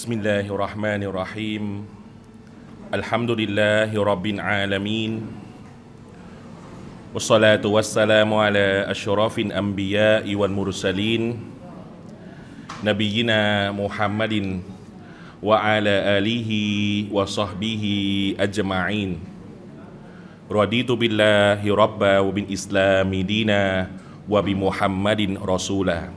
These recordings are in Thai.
Bismillahirrahmanirrahim. Alhamdulillahirabbil alamin. Wassalatu wassalamu ala asyrafil anbiya'i wal mursalin nabiyyina Muhammadin wa ala alihi wa sahbihi ajma'in. Raditu billahi rabba wa bil islami dina wa bi Muhammadin rasulah.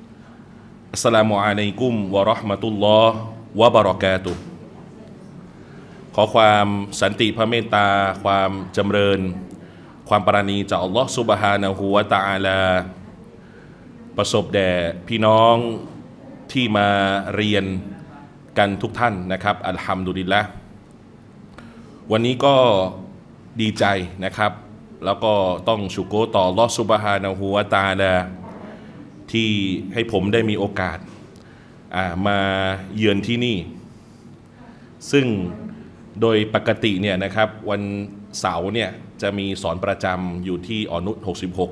Assalamualaikum warahmatullahi wabarakatuh.ขอความสันติพระเมตตาความจำเริญความปราณีจากอัลลอฮฺซุบฮานะฮูวะตะอาลาประสบแด่พี่น้องที่มาเรียนกันทุกท่านนะครับอัลฮัมดุลิลละห์วันนี้ก็ดีใจนะครับแล้วก็ต้องชุกรต่ออัลลอฮฺซุบฮานะฮูวะตะอาลาที่ให้ผมได้มีโอกาสมาเยือนที่นี่ซึ่งโดยปกติเนี่ยนะครับวันเสาร์เนี่ยจะมีสอนประจำอยู่ที่อ่อนนุช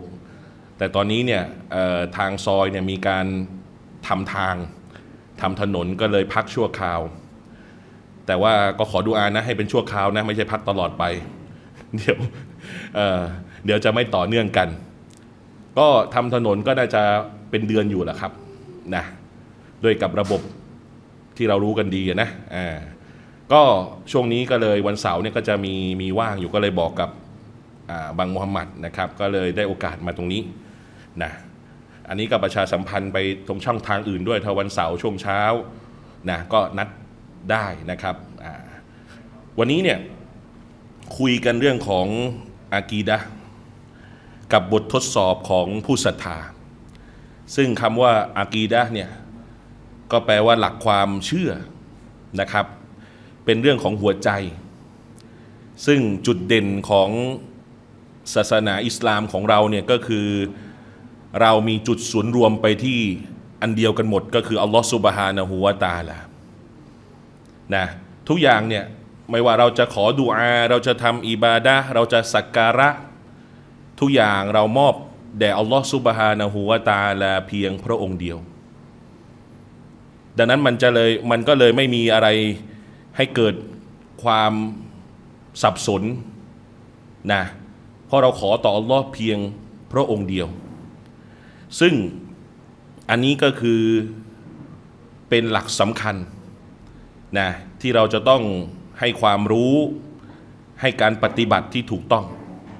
66แต่ตอนนี้เนี่ยทางซอยเนี่ยมีการทำถนนก็เลยพักชั่วคราวแต่ว่าก็ขอดุอานะให้เป็นชั่วคราวนะไม่ใช่พักตลอดไปเดี๋ยวจะไม่ต่อเนื่องกันก็ทำถนนก็น่าจะเป็นเดือนอยู่แหละครับนะด้วยกับระบบที่เรารู้กันดีนะก็ช่วงนี้ก็เลยวันเสาร์เนี่ยก็จะมีว่างอยู่ก็เลยบอกกับบังมุฮัมมัดนะครับก็เลยได้โอกาสมาตรงนี้นะอันนี้ก็ประชาสัมพันธ์ไปตรงช่องทางอื่นด้วยถ้าวันเสาร์ช่วงเช้านะก็นัดได้นะครับวันนี้เนี่ยคุยกันเรื่องของอากีดะห์กับบททดสอบของผู้ศรัทธาซึ่งคำว่าอากีดะห์เนี่ยก็แปลว่าหลักความเชื่อนะครับเป็นเรื่องของหัวใจซึ่งจุดเด่นของศาสนาอิสลามของเราเนี่ยก็คือเรามีจุดศูนย์รวมไปที่อันเดียวกันหมดก็คืออัลลอฮฺซุบฮานะฮูวะตะอาลานะทุกอย่างเนี่ยไม่ว่าเราจะขอดุอาเราจะทำอิบาดะห์เราจะสักการะทุกอย่างเรามอบแด่อัลลอฮฺซุบฮานะฮูวะตะอาลาเพียงพระองค์เดียวดังนั้นมันก็เลยไม่มีอะไรให้เกิดความสับสนนะเพราะเราขอต่ออัลลอฮ์เพียงพระองค์เดียวซึ่งอันนี้ก็คือเป็นหลักสำคัญนะที่เราจะต้องให้ความรู้ให้การปฏิบัติที่ถูกต้อง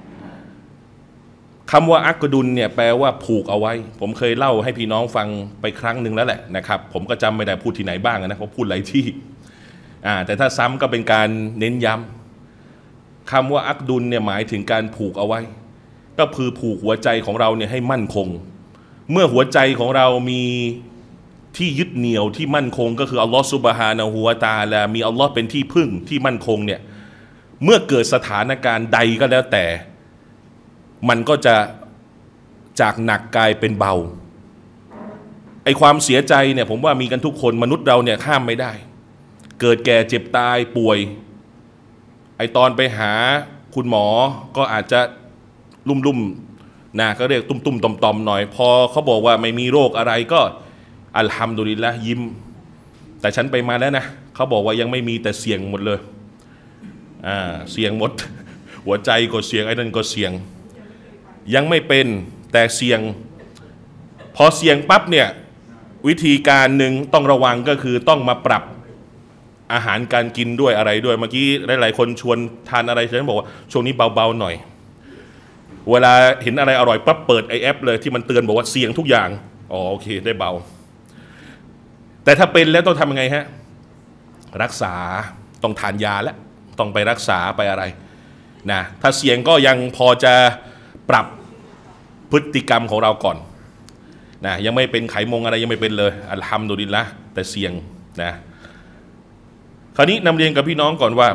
คำว่าอักดุลเนี่ยแปลว่าผูกเอาไว้ผมเคยเล่าให้พี่น้องฟังไปครั้งหนึ่งแล้วแหละนะครับผมก็จำไม่ได้พูดที่ไหนบ้างนะเพราะพูดหลายที่แต่ถ้าซ้ำก็เป็นการเน้นย้ำคำว่าอักดุลเนี่ยหมายถึงการผูกเอาไว้ก็คือผูกหัวใจของเราเนี่ยให้มั่นคงเมื่อหัวใจของเรามีที่ยึดเหนี่ยวที่มั่นคงก็คืออัลลอฮฺซุบฮานะฮูวะตะอาลามีอัลลอฮ์เป็นที่พึ่งที่มั่นคงเนี่ยเมื่อเกิดสถานการณ์ใดก็แล้วแต่มันก็จะจากหนักกลายเป็นเบาไอความเสียใจเนี่ยผมว่ามีกันทุกคนมนุษย์เราเนี่ยข้ามไม่ได้เกิดแก่เจ็บตายป่วยไอตอนไปหาคุณหมอก็อาจจะลุ่มนะก็เรียกตุ้มๆต่อมๆหน่อยพอเขาบอกว่าไม่มีโรคอะไรก็อัลฮัมดุลิลละห์ยิ้มแต่ฉันไปมาแล้วนะเขาบอกว่ายังไม่มีแต่เสี่ยงหมดเลยเสี่ยงหมดหัวใจก็เสี่ยงไอ้นั่นก็เสี่ยงยังไม่เป็นแต่เสี่ยงพอเสี่ยงปั๊บเนี่ยวิธีการหนึ่งต้องระวังก็คือต้องมาปรับอาหารการกินด้วยอะไรด้วยเมื่อกี้หลายๆคนชวนทานอะไรฉันบอกว่าช่วงนี้เบาๆหน่อยเวลาเห็นอะไรอร่อยปั๊บเปิดไอแอปเลยที่มันเตือนบอกว่าเสี่ยงทุกอย่างโอเคได้เบาแต่ถ้าเป็นแล้วต้องทำยังไงฮะรักษาต้องทานยาแล้วต้องไปรักษาไปอะไรนะถ้าเสี่ยงก็ยังพอจะปรับพฤติกรรมของเราก่อนนะยังไม่เป็นไขมงอะไรยังไม่เป็นเลยอัลฮัมดุลิลละห์แต่เสี่ยงนะคราวนี้นำเรียนกับพี่น้องก่อนว่า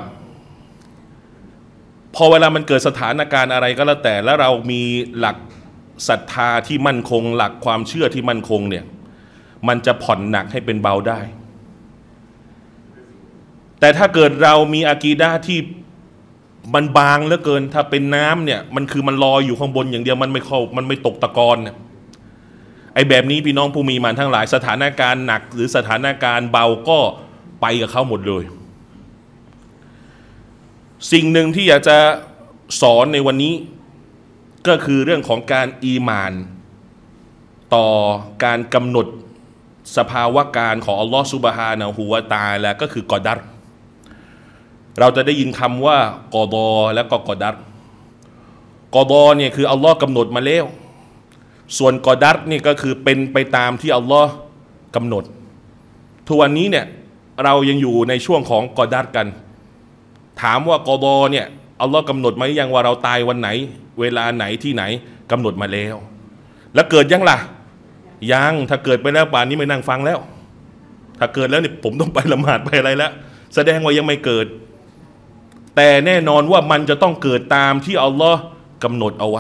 พอเวลามันเกิดสถานการณ์อะไรก็แล้วแต่แล้วเรามีหลักศรัทธาที่มั่นคงหลักความเชื่อที่มั่นคงเนี่ยมันจะผ่อนหนักให้เป็นเบาได้แต่ถ้าเกิดเรามีอากีดะห์ที่มันบางเหลือเกินถ้าเป็นน้ำเนี่ยมันคือมันลอยอยู่ข้างบนอย่างเดียวมันไม่ตกตะกอนเนี่ยไอ้แบบนี้พี่น้องผู้มีมานทั้งหลายสถานการณ์หนักหรือสถานการณ์เบาก็ไปกับเขาหมดเลยสิ่งหนึ่งที่อยากจะสอนในวันนี้ก็คือเรื่องของการอีหม่านต่อการกำหนดสภาวะการของอัลลอฮฺซุบฮานะฮูวะตะอาลาก็คือกอดัรเราจะได้ยินคำว่ากอฎอและก็กอดัรกอฎอเนี่ยคืออัลลอฮ์กำหนดมาแล้วส่วนกอดัรนี่ก็คือเป็นไปตามที่อัลลอฮ์กำหนดทุกวันนี้เนี่ยเรายังอยู่ในช่วงของกอดัรกันถามว่ากอฎอเนี่ยอัลลอฮ์กำหนดมาหรือยังว่าเราตายวันไหนเวลาไหนที่ไหนกำหนดมาแล้วแล้วเกิดยังล่ะยังถ้าเกิดไปแล้วป่านนี้ไม่นั่งฟังแล้วถ้าเกิดแล้วเนี่ยผมต้องไปละหมาดไปอะไรแล้วแสดงว่ายังไม่เกิดแต่แน่นอนว่ามันจะต้องเกิดตามที่อัลลอฮ์กำหนดเอาไว้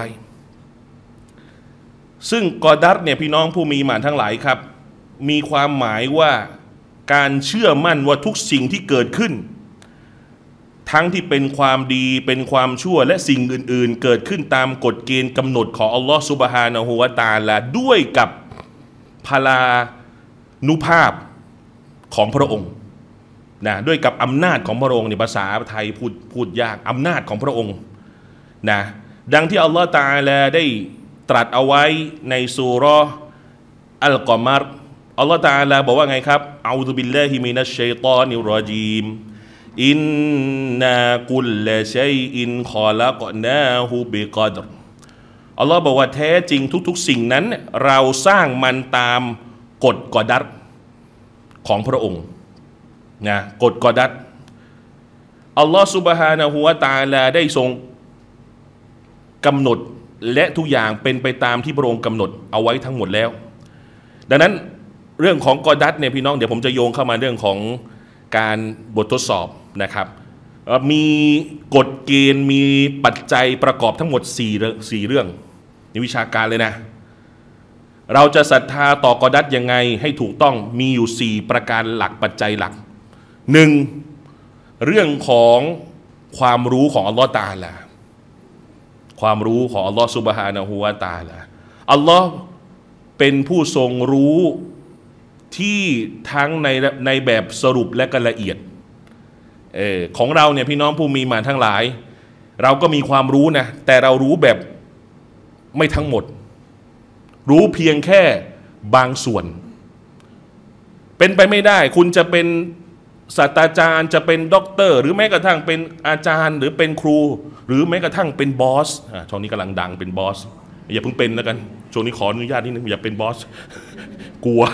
ซึ่งกอดัรเนี่ยพี่น้องผู้มีหมานทั้งหลายครับมีความหมายว่าการเชื่อมั่นว่าทุกสิ่งที่เกิดขึ้นทั้งที่เป็นความดีเป็นความชั่วและสิ่งอื่นๆเกิดขึ้นตามกฎเกณฑ์กำหนดของอัลลอฮฺซุบฮานะฮูวะตะอาลาด้วยกับพลานุภาพของพระองค์นะด้วยกับอำนาจของพระองค์ในภาษาไทยพูดยากอำนาจของพระองค์นะดังที่อัลลอฮฺตะอาลาได้ตรัสเอาไว้ในซูเราะห์อัลกอมัรอัลลอฮฺตะอาลาบอกว่าไงครับอะอูซุบิลลาฮิมินัชชัยฏอนิรเราะญีมอินนากุลละชัยอินคอลักนาฮูบิกอดรอัลลอฮ์บอกว่าแท้จริงทุกๆสิ่งนั้นเราสร้างมันตามกฎกอดัรของพระองค์นะกฎกอดัรอัลลอฮ์ซุบฮานะฮูวะตะอาลาได้ทรงกำหนดและทุกอย่างเป็นไปตามที่พระองค์กำหนดเอาไว้ทั้งหมดแล้วดังนั้นเรื่องของกอดัรเนี่ยพี่น้องเดี๋ยวผมจะโยงเข้ามาเรื่องของการบททดสอบนะครับมีกฎเกณฑ์มีปัจจัยประกอบทั้งหมด4เรื่องในวิชาการเลยนะเราจะศรัทธาต่อกอดัรยังไงให้ถูกต้องมีอยู่4ประการหลักปัจจัยหลัก1เรื่องของความรู้ของอัลลอฮ์ตะอาลาความรู้ของอัลลอฮ์ซุบฮานะฮูวะตะอาลาอัลลอฮ์เป็นผู้ทรงรู้ที่ทั้งในแบบสรุปและก็ละเอียดของเราเนี่ยพี่น้องผู้มีหมานทั้งหลายเราก็มีความรู้นะแต่เรารู้แบบไม่ทั้งหมดรู้เพียงแค่บางส่วนเป็นไปไม่ได้คุณจะเป็นศาสตราจารย์จะเป็นด็อกเตอร์หรือแม้กระทั่งเป็นอาจารย์หรือเป็นครูหรือแม้กระทั่งเป็นบอสช่วงนี้กำลังดังเป็นบอสอย่าเพิ่งเป็นแล้วกันช่วงนี้ขออนุญาตนิดนึงอย่าเป็นบอสกลัว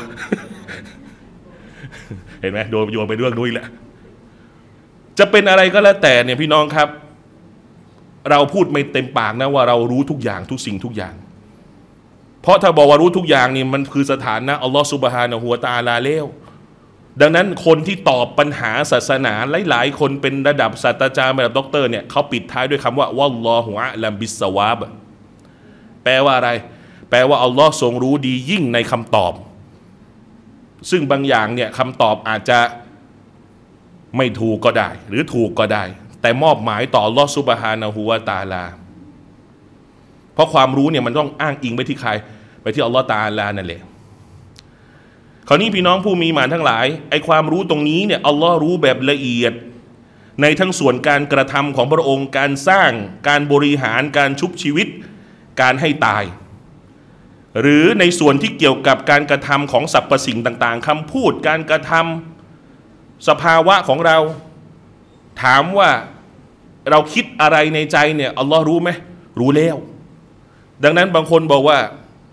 เห็นไหมโดนโยนไปเรื่องนู้นแหละจะเป็นอะไรก็แล้วแต่เนี่ยพี่น้องครับเราพูดไม่เต็มปากนะว่าเรารู้ทุกอย่างทุกสิ่งทุกอย่างเพราะถ้าบอกว่ารู้ทุกอย่างนี่มันคือสถานะอัลลอฮฺซุบฮานะฮูวะตะอาลาแล้วดังนั้นคนที่ตอบปัญหาศาสนาหลายๆคนเป็นระดับศาสตราจารย์ระดับด็อกเตอร์เนี่ยเขาปิดท้ายด้วยคำว่าวัลลอฮุอะลัมบิสซะวาบแปลว่าอะไรแปลว่าอัลลอฮ์ทรงรู้ดียิ่งในคำตอบซึ่งบางอย่างเนี่ยคำตอบอาจจะไม่ถูกก็ได้หรือถูกก็ได้แต่มอบหมายต่ออัลลอฮฺซุบฮานะฮูวะตะอาลาเพราะความรู้เนี่ยมันต้องอ้างอิงไปที่ใครไปที่อัลลอฮฺตะอาลานั่นแหละคราวนี้พี่น้องผู้มีหมานทั้งหลายไอ้ความรู้ตรงนี้เนี่ยอัลลอฮ์รู้แบบละเอียดในทั้งส่วนการกระทำของพระองค์การสร้างการบริหารการชุบชีวิตการให้ตายหรือในส่วนที่เกี่ยวกับการกระทำของสรรพสิ่งต่างๆคำพูดการกระทำสภาวะของเราถามว่าเราคิดอะไรในใจเนี่ยอัลลอฮ์รู้ไหมรู้แล้วดังนั้นบางคนบอกว่า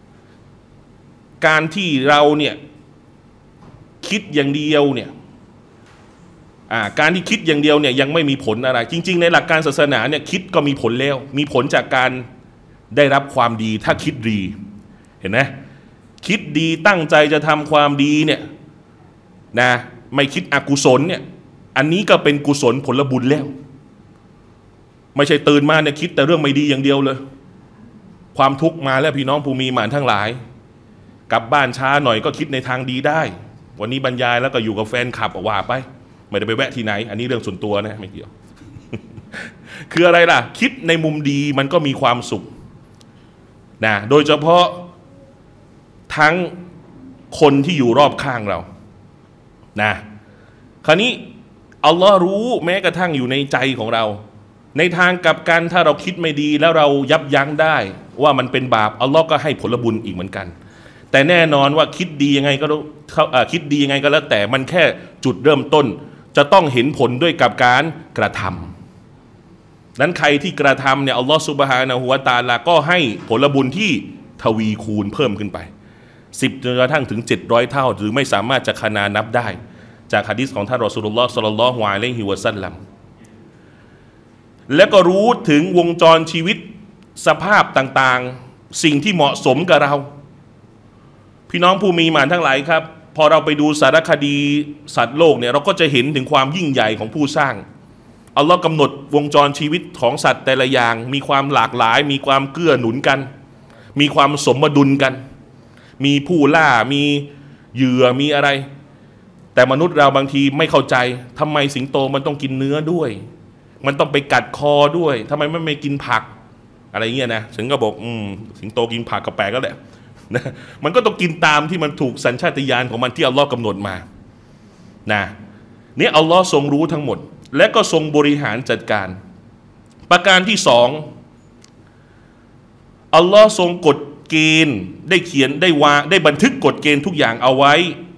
การที่เราเนี่ยคิดอย่างเดียวเนี่ยการที่คิดอย่างเดียวเนี่ยยังไม่มีผลอะไรจริงๆในหลักการศาสนาเนี่ยคิดก็มีผลแล้วมีผลจากการได้รับความดีถ้าคิดดีเห็นไหมคิดดีตั้งใจจะทำความดีเนี่ยนะไม่คิดอกุศลเนี่ยอันนี้ก็เป็นกุศลผลบุญแล้วไม่ใช่ตื่นมาเนี่ยคิดแต่เรื่องไม่ดีอย่างเดียวเลยความทุกข์มาแล้วพี่น้องผู้มีหมานทั้งหลายกลับบ้านช้าหน่อยก็คิดในทางดีได้วันนี้บรรยายแล้วก็อยู่กับแฟนคลับว่าไปไม่ได้ไปแวะที่ไหนอันนี้เรื่องส่วนตัวนะไม่เกี่ยว คืออะไรล่ะคิดในมุมดีมันก็มีความสุขนะโดยเฉพาะทั้งคนที่อยู่รอบข้างเรานะคราวนี้อัลลอฮ์รู้แม้กระทั่งอยู่ในใจของเราในทางกลับกันถ้าเราคิดไม่ดีแล้วเรายับยั้งได้ว่ามันเป็นบาปอัลลอฮ์ก็ให้ผลบุญอีกเหมือนกันแต่แน่นอนว่าคิดดียังไงก็คิดดียังไงก็แล้วแต่มันแค่จุดเริ่มต้นจะต้องเห็นผลด้วยกับการกระทำนั้นใครที่กระทำเนี่ยอัลลอฮ์ซุบฮานะฮูวะตะอาลาก็ให้ผลบุญที่ทวีคูณเพิ่มขึ้นไป10จนกระทั่งถึง700เท่าหรือไม่สามารถจะขนานับได้จากหะดีษของท่านรอซูลุลลอฮ์ศ็อลลัลลอฮุอะลัยฮิวะซัลลัมและก็รู้ถึงวงจรชีวิตสภาพต่างๆสิ่งที่เหมาะสมกับเราพี่น้องผู้มีหมานทั้งหลายครับพอเราไปดูสารคดีสัตว์โลกเนี่ยเราก็จะเห็นถึงความยิ่งใหญ่ของผู้สร้างอัลลอฮ์กำหนดวงจรชีวิตของสัตว์แต่ละอย่างมีความหลากหลายมีความเกื้อหนุนกันมีความสมดุลกันมีผู้ล่ามีเหยื่อมีอะไรแต่มนุษย์เราบางทีไม่เข้าใจทำไมสิงโตมันต้องกินเนื้อด้วยมันต้องไปกัดคอด้วยทำไมไม่กินผักอะไรเงี้ยนะฉันก็บอกสิงโตกินผักก็แปลกก็แหละนะมันก็ต้องกินตามที่มันถูกสัญชาตญาณของมันที่อัลลอฮ์กำหนดมานะนี่อัลลอฮ์ทรงรู้ทั้งหมดและก็ทรงบริหารจัดการประการที่สองอัลลอฮ์ทรงกฎเกณฑ์ได้เขียนได้บันทึกกฎเกณฑ์ทุกอย่างเอาไว้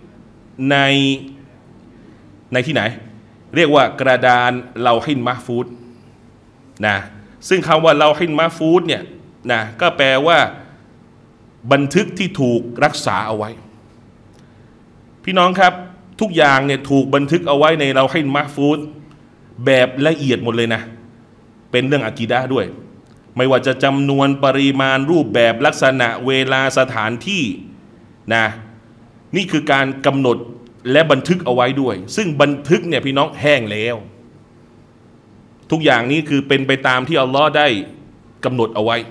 ในที่ไหนเรียกว่ากระดานเลาฮินมะฟูดนะซึ่งคำว่าเลาฮินมะฟูดเนี่ยนะก็แปลว่าบันทึกที่ถูกรักษาเอาไว้พี่น้องครับทุกอย่างเนี่ยถูกบันทึกเอาไว้ในเลาฮินมะฟูดแบบละเอียดหมดเลยนะเป็นเรื่องอะกีดะห์ด้วยไม่ว่าจะจำนวนปริมาณรูปแบบลักษณะเวลาสถานที่นะนี่คือการกำหนดและบันทึกเอาไว้ด้วยซึ่งบันทึกเนี่ยพี่น้องแห้งแล้วทุกอย่างนี้คือเป็นไปตามที่อัลลอฮ์ได้กำหนดเอาไว้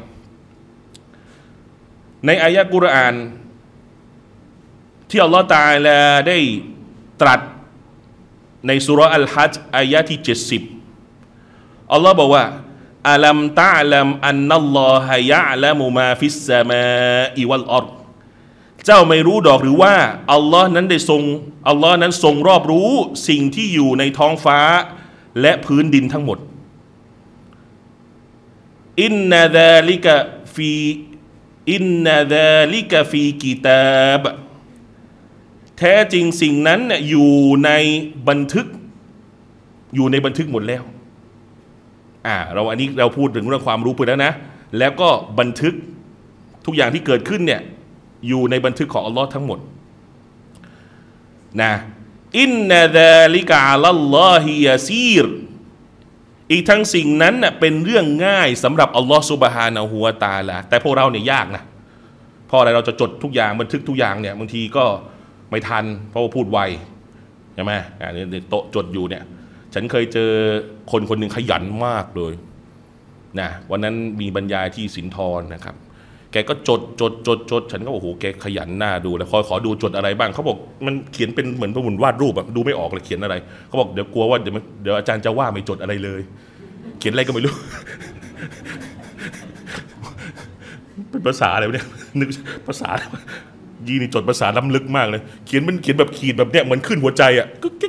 ในอายะกุรอานที่อัลลอฮ์ตะอาลาได้ตรัสในซูเราะห์อัลฮัจญ์อายะที่70อัลลอฮ์บอกว่าอัลัมตะลัมอันนัลลอฮะยะละมุมาฟิสสะมาอิวัลอัรฎเจ้าไม่รู้ดอกหรือว่าอัลลอฮ์นั้นทรงรอบรู้สิ่งที่อยู่ในท้องฟ้าและพื้นดินทั้งหมดอินนาซาลิกะฟีกิตาบแท้จริงสิ่งนั้นอยู่ในบันทึกหมดแล้วอันนี้เราพูดถึงเรื่องความรู้ไปแล้วนะแล้วก็บันทึกทุกอย่างที่เกิดขึ้นเนี่ยอยู่ในบันทึกของอัลลอฮ์ทั้งหมดนะอินนาซาลิกะอัลลอฮิยาซีรอีกทั้งสิ่งนั้นเป็นเรื่องง่ายสำหรับอัลลอฮ์ซุบฮานะฮูวะตะอาลาแต่พวกเราเนี่ยยากนะเพราะอะไรเราจะจดทุกอย่างบันทึกทุกอย่างเนี่ยบางทีก็ไม่ทันเพราะว่าพูดไวใช่ไหมนี่โต๊ะจดอยู่เนี่ยฉันเคยเจอคนหนึ่งขยันมากเลยนะวันนั้นมีบรรยายที่สินธรนะครับแกก็จดฉันก็โอ้โหแกขยันหน้าดูแล้วขอดูจดอะไรบ้างเขาบอกมันเขียนเป็นเหมือนหุ่นวาดรูปแบบดูไม่ออกเลยเขียนอะไรเขาบอกเดี๋ยวกลัวว่าเดี๋ยวอาจารย์จะว่าไม่จดอะไรเลยเขียนอะไรก็ไม่รู้ เป็นภาษาอะไรเนี่ยนึกภาษายีนี่จดภาษาล้ำลึกมากเลยเขียนแบบขีดแบบเนี้ยเหมือนขึ้นหัวใจอ่ะ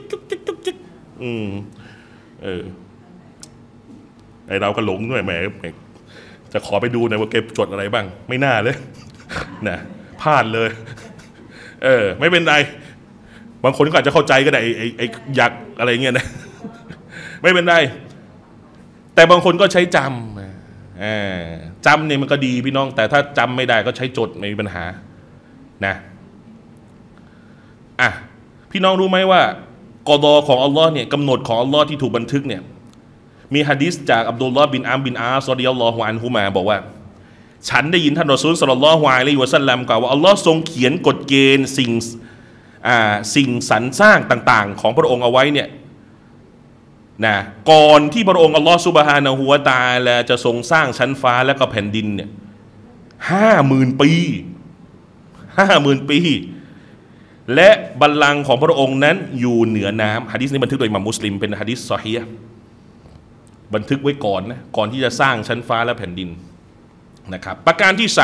ไอเราก็หลงด้วยแหมจะขอไปดูหน่อยว่าแกจดอะไรบ้างไม่น่าเลยนะพลาดเลยไม่เป็นไรบางคนก็อาจจะเข้าใจก็ได้ไออยากอะไรเงี้ยนะไม่เป็นไรแต่บางคนก็ใช้จำเนี่ยมันก็ดีพี่น้องแต่ถ้าจำไม่ได้ก็ใช้จดไม่มีปัญหานะพี่น้องรู้ไหมว่ากอฎอของอัลลอฮ์เนี่ยกำหนดของอัลลอฮ์ที่ถูกบันทึกเนี่ยมีหะดีษจากอับดุลลอฮ์บินอัมบินอาสรอฎิยัลลอฮุอันฮุมาบอกว่าฉันได้ยินท่านรอซูลศ็อลลัลลอฮุอะลัยฮิวะซัลลัมกล่าวว่าอัลลอฮ์ทรงเขียนกฎเกณฑ์สิ่งสรรสร้างต่างๆของพระองค์เอาไว้เนี่ยนะก่อนที่พระองค์อัลลอฮ์ซุบฮานะฮูวะตะอาลาจะทรงสร้างชั้นฟ้าและก็แผ่นดินเนี่ย50,000 ปีและบัลลังก์ของพระองค์นั้นอยู่เหนือน้ำหะดีษนี้บันทึกโดยอิหม่ามมุสลิมเป็นหะดีษซอฮีฮ์บันทึกไว้ก่อนที่จะสร้างชั้นฟ้าและแผ่นดินนะครับประการที่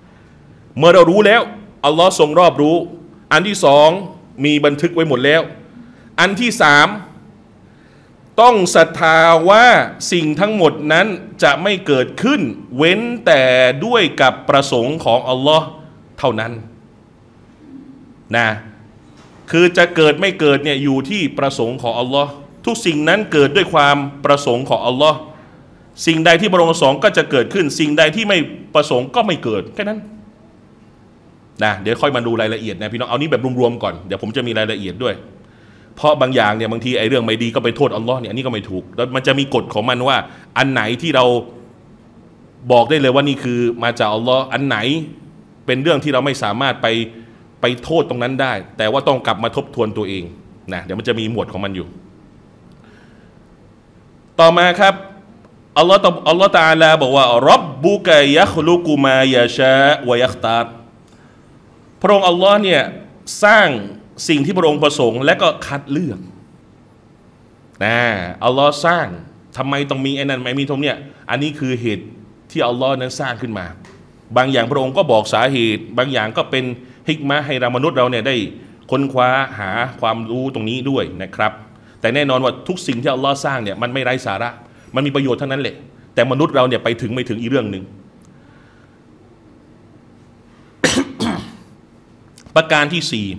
3เมื่อเรารู้แล้วอัลลอฮ์ทรงรอบรู้อันที่2มีบันทึกไว้หมดแล้วอันที่สามต้องศรัทธาว่าสิ่งทั้งหมดนั้นจะไม่เกิดขึ้นเว้นแต่ด้วยกับประสงค์ของอัลลอฮ์เท่านั้นนะคือจะเกิดไม่เกิดเนี่ยอยู่ที่ประสงค์ของอัลลอฮ์ทุกสิ่งนั้นเกิดด้วยความประสงค์ของอัลลอฮ์สิ่งใดที่พระองค์ประสงค์ก็จะเกิดขึ้นสิ่งใดที่ไม่ประสงค์ก็ไม่เกิดแค่นั้นนะเดี๋ยวค่อยมาดูรายละเอียดนะพี่น้องเอานี้แบบรวมๆก่อนเดี๋ยวผมจะมีรายละเอียดด้วยเพราะบางอย่างเนี่ยบางทีไอ้เรื่องไม่ดีก็ไปโทษอัลลอฮ์เนี่ยอันนี้ก็ไม่ถูกแล้วมันจะมีกฎของมันว่าอันไหนที่เราบอกได้เลยว่านี่คือมาจากอัลลอฮ์อันไหนเป็นเรื่องที่เราไม่สามารถไปโทษตรงนั้นได้แต่ว่าต้องกลับมาทบทวนตัวเองนะเดี๋ยวมันจะมีหมวดของมันอยู่ต่อมาครับอัลลอฮ์ตะอาลาบอกว่าร็อบบุกะยัคลุกุมายาชาวะยัคตาร์พระองค์อัลลอฮ์เนี่ยสร้างสิ่งที่พระองค์ประสงค์และก็คัดเลือกนะอัลลอฮ์สร้างทำไมต้องมีไอ้นั่นไม่มีตรงเนี้ยอันนี้คือเหตุที่อัลลอฮ์นั้นสร้างขึ้นมาบางอย่างพระองค์ก็บอกสาเหตุบางอย่างก็เป็นฮิกมะห์ให้เรามนุษย์เราเนี่ยได้ค้นคว้าหาความรู้ตรงนี้ด้วยนะครับแต่แน่นอนว่าทุกสิ่งที่อัลลอฮ์สร้างเนี่ยมันไม่ไร้สาระมันมีประโยชน์ทั้งนั้นแหละแต่มนุษย์เราเนี่ยไปถึงไม่ถึงอีกเรื่องหนึ่ง ประการที่สี่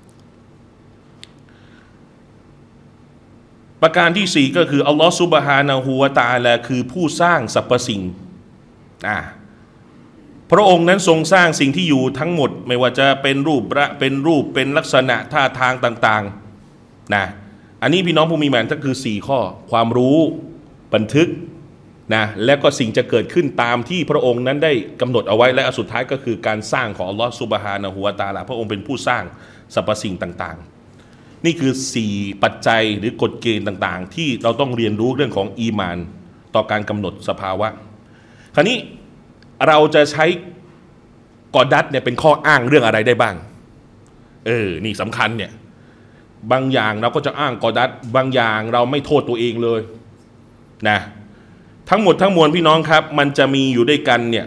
ก็คืออัลลอฮฺซุบฮานะฮูวะตะอาลาคือผู้สร้างสรรพสิ่งพระองค์นั้นทรงสร้างสิ่งที่อยู่ทั้งหมดไม่ว่าจะเป็นรูปเป็นลักษณะท่าทางต่างๆนะอันนี้พี่น้องผู้มีหมานก็คือ4ข้อความรู้บันทึกนะและก็สิ่งจะเกิดขึ้นตามที่พระองค์นั้นได้กำหนดเอาไว้และสุดท้ายก็คือการสร้างของอัลลอฮฺซุบฮานะฮูวะตะอาลาพระองค์เป็นผู้สร้างสรรพสิ่งต่างๆนี่คือ4ปัจจัยหรือกฎเกณฑ์ต่างๆที่เราต้องเรียนรู้เรื่องของอีมานต่อการกำหนดสภาวะคราวนี้เราจะใช้กอดัตเนี่ยเป็นข้ออ้างเรื่องอะไรได้บ้างนี่สำคัญเนี่ยบางอย่างเราก็จะอ้างกอดัตบางอย่างเราไม่โทษตัวเองเลยนะทั้งหมดทั้งมวลพี่น้องครับมันจะมีอยู่ด้วยกันเนี่ย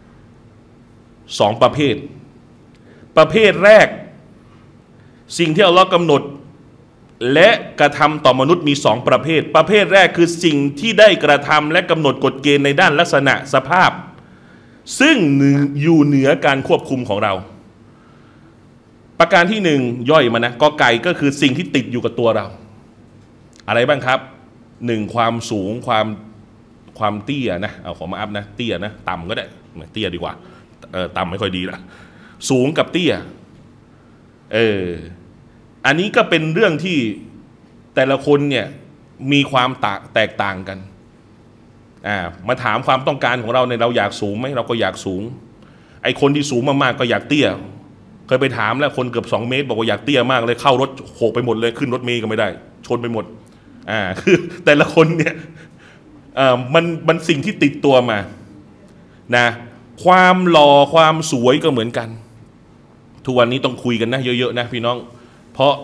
2ประเภทแรกสิ่งที่อัลลอฮ์กำหนดและกระทำต่อมนุษย์มี2ประเภทแรกคือสิ่งที่ได้กระทำและกำหนดกฎเกณฑ์ในด้านลักษณะสภาพซึ่งอยู่เหนือการควบคุมของเราประการที่1ย่อยมานะกอไก่ก็คือสิ่งที่ติดอยู่กับตัวเราอะไรบ้างครับ1ความสูงความเตี้ยนะเอาขอมาอัพนะเตี้ยนะต่ำก็ได้เตี้ยดีกว่าต่ำไม่ค่อยดีละสูงกับเตี้ยอันนี้ก็เป็นเรื่องที่แต่ละคนเนี่ยมีความแตกต่างกันมาถามความต้องการของเราในเราอยากสูงไหมเราก็อยากสูงไอ้คนที่สูงมากๆก็อยากเตี้ยเคยไปถามแล้วคนเกือบ2 เมตรบอกว่าอยากเตี้ยมากเลยเข้ารถโขกไปหมดเลยขึ้นรถเมล์ก็ไม่ได้ชนไปหมดคือแต่ละคนเนี่ยมันสิ่งที่ติดตัวมานะความหล่อความสวยก็เหมือนกันทุกวันนี้ต้องคุยกันนะเยอะๆนะพี่น้องเพราะ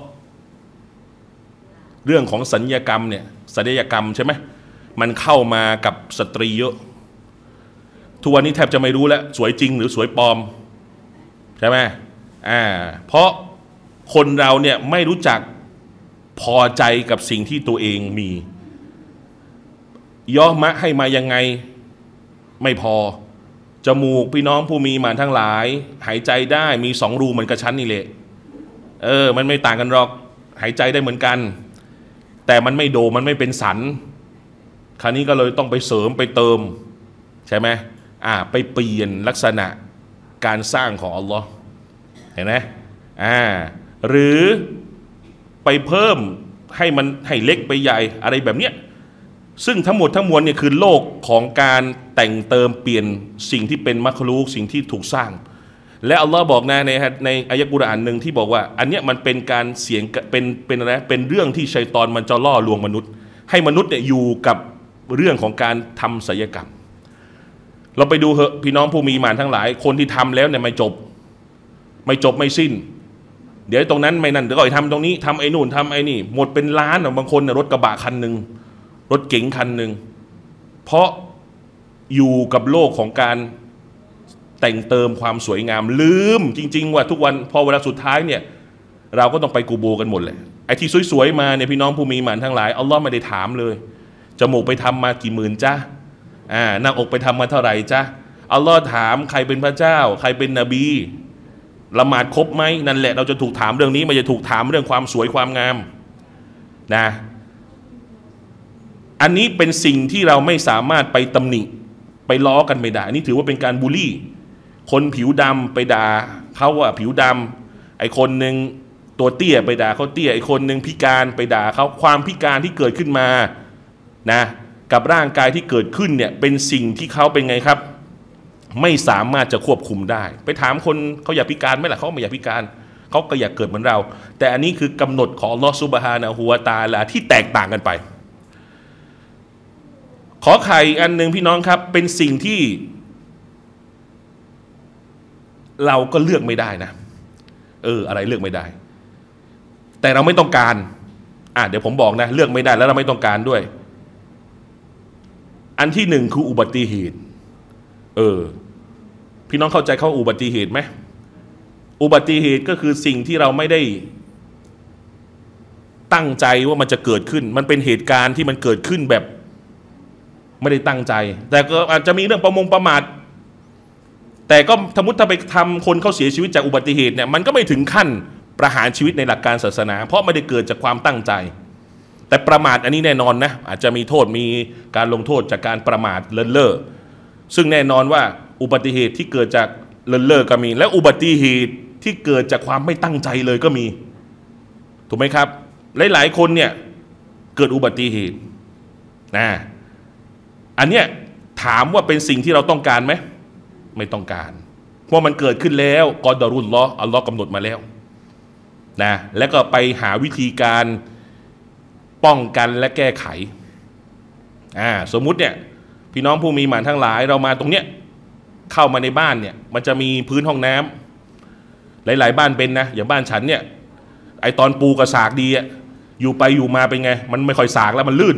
เรื่องของศัลยกรรมใช่ไหมมันเข้ามากับสตรีเยอะทุกวันนี้แทบจะไม่รู้แล้วสวยจริงหรือสวยปลอมใช่ไหมเพราะคนเราเนี่ยไม่รู้จักพอใจกับสิ่งที่ตัวเองมีย่อมะให้มายังไงไม่พอจมูกพี่น้องผู้มีหมานทั้งหลายหายใจได้มี2 รูเหมือนกับฉันนี่แหละมันไม่ต่างกันหรอกหายใจได้เหมือนกันแต่มันไม่โดมันไม่เป็นสันคราวนี้ก็เลยต้องไปเสริมไปเติมใช่ไหมไปเปลี่ยนลักษณะการสร้างของอัลลอฮ์เห็นไหมหรือไปเพิ่มให้เล็กไปใหญ่อะไรแบบเนี้ยซึ่งทั้งหมดทั้งมวลเนี่ยคือโลกของการแต่งเติมเปลี่ยนสิ่งที่เป็นมัคลูกสิ่งที่ถูกสร้างและอัลลอฮ์บอกนะในอายะกุรอานหนึ่งที่บอกว่าอันเนี้ยมันเป็นการเสียงเป็นอะไรเป็นเรื่องที่ชัยฏอนมันจะล่อลวงมนุษย์ให้มนุษย์เนี่ยอยู่กับเรื่องของการทำศัลยกรรมเราไปดูเหอะพี่น้องผู้มีหมานทั้งหลายคนที่ทำแล้วเนี่ยไม่จบไม่สิ้นเดี๋ยวตรงนั้นไม่นั่นเดี๋ยวก็ทำตรงนี้ทำไอ้นู่นทำไอ้นี่หมดเป็นล้านบางคนเนี่ยรถกระบะคันหนึ่งรถเก๋งคันหนึ่งเพราะอยู่กับโลกของการแต่งเติมความสวยงามลืมจริงๆว่าทุกวันพอเวลาสุดท้ายเนี่ยเราก็ต้องไปกูโบกันหมดเลยไอ้ที่สวยๆมาเนี่ยพี่น้องผู้มีหมันทั้งหลายอัลลอฮ์ไม่ได้ถามเลยจมูกไปทำมากี่หมื่นจ้าหน้าอกไปทำมาเท่าไหร่จ้าอัลลอฮ์ถามใครเป็นพระเจ้าใครเป็นนบีละหมาดครบไหมนั่นแหละเราจะถูกถามเรื่องนี้ไม่จะถูกถามเรื่องความสวยความงามนะอันนี้เป็นสิ่งที่เราไม่สามารถไปตำหนิไปล้อกันไม่ได้อันนี้ถือว่าเป็นการบูลลี่คนผิวดำไปด่าเขาว่าผิวดำไอ้คนหนึ่งตัวเตี้ยไปด่าเขาเตี้ยไอ้คนหนึ่งพิการไปด่าเขาความพิการที่เกิดขึ้นมานะกับร่างกายที่เกิดขึ้นเนี่ยเป็นสิ่งที่เขาเป็นไงครับไม่สามารถจะควบคุมได้ไปถามคนเขาอยากพิการไหมล่ะเขาไม่อยากพิการเขาก็อยากเกิดเหมือนเราแต่อันนี้คือกำหนดของอัลลอฮฺซุบฮานะฮูวะตะอาลาที่แตกต่างกันไปขอไข่อันหนึ่งพี่น้องครับเป็นสิ่งที่เราก็เลือกไม่ได้นะอะไรเลือกไม่ได้แต่เราไม่ต้องการเดี๋ยวผมบอกนะเลือกไม่ได้แล้วเราไม่ต้องการด้วยอันที่หนึ่งคืออุบัติเหตุพี่น้องเข้าใจเขาอุบัติเหตุไหมอุบัติเหตุก็คือสิ่งที่เราไม่ได้ตั้งใจว่ามันจะเกิดขึ้นมันเป็นเหตุการณ์ที่มันเกิดขึ้นแบบไม่ได้ตั้งใจแต่ก็อาจจะมีเรื่องประมาทแต่ก็สมมติถ้าไปทำคนเขาเสียชีวิตจากอุบัติเหตุเนี่ยมันก็ไม่ถึงขั้นประหารชีวิตในหลักการศาสนาเพราะไม่ได้เกิดจากความตั้งใจแต่ประมาทอันนี้แน่นอนนะอาจจะมีโทษมีการลงโทษจากการประมาทเลินเล่อซึ่งแน่นอนว่าอุบัติเหตุที่เกิดจากเลินเล่อก็มีและอุบัติเหตุที่เกิดจากความไม่ตั้งใจเลยก็มีถูกไหมครับหลายๆคนเนี่ยเกิดอุบัติเหตุอันเนี้ยถามว่าเป็นสิ่งที่เราต้องการไหมไม่ต้องการเพราะมันเกิดขึ้นแล้วกอดารุลลอฮ์อัลลอฮ์กำหนดมาแล้วนะแล้วก็ไปหาวิธีการป้องกันและแก้ไขสมมุติเนี่ยพี่น้องผู้มีหมานทั้งหลายเรามาตรงเนี้ยเข้ามาในบ้านเนี่ยมันจะมีพื้นห้องน้ำหลายๆบ้านเป็นนะอย่างบ้านฉันเนี่ยไอตอนปูกระสากดีอะอยู่ไปอยู่มาเป็นไงมันไม่ค่อยสากแล้วมันลื่น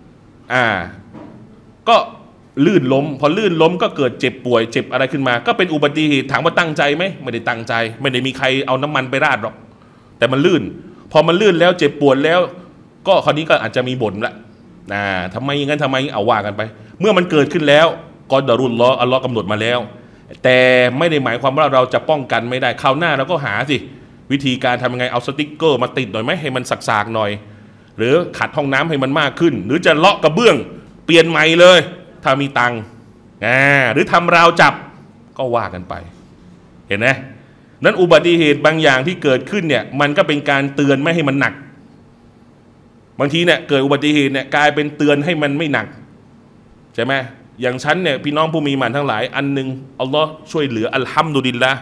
ก็ลื่นล้มพอลื่นล้มก็เกิดเจ็บป่วยเจ็บอะไรขึ้นมาก็เป็นอุบัติเหตุถามว่าตั้งใจไหมไม่ได้ตั้งใจไม่ได้มีใครเอาน้ำมันไปราดหรอกแต่มันลื่นพอมันลื่นแล้วเจ็บปวดแล้วก็คราวนี้ก็อาจจะมีบ่นละทำไมอย่างนั้นทำไมเอาว่ากันไปเมื่อมันเกิดขึ้นแล้วกอดารุลลอฮ์อัลลอฮ์กำหนดมาแล้วแต่ไม่ได้หมายความว่าเราจะป้องกันไม่ได้คราวหน้าเราก็หาสิวิธีการทำยังไงเอาสติ๊กเกอร์มาติดหน่อยไหมให้มันสากๆหน่อยหรือขัดห้องน้ำให้มันมากขึ้นหรือจะเลาะกระเบื้องเปลี่ยนใหม่เลยถ้ามีตังค์หรือทำราวจับก็ว่ากันไปเห็นไหมนั้นอุบัติเหตุบางอย่างที่เกิดขึ้นเนี่ยมันก็เป็นการเตือนไม่ให้มันหนักบางทีเนี่ยเกิดอุบัติเหตุเนี่ยกลายเป็นเตือนให้มันไม่หนักใช่ไหมอย่างฉันเนี่ยพี่น้องผู้มีหมันทั้งหลายอันหนึ่งอัลลอฮ์ช่วยเหลืออัลฮัมดุลิลละ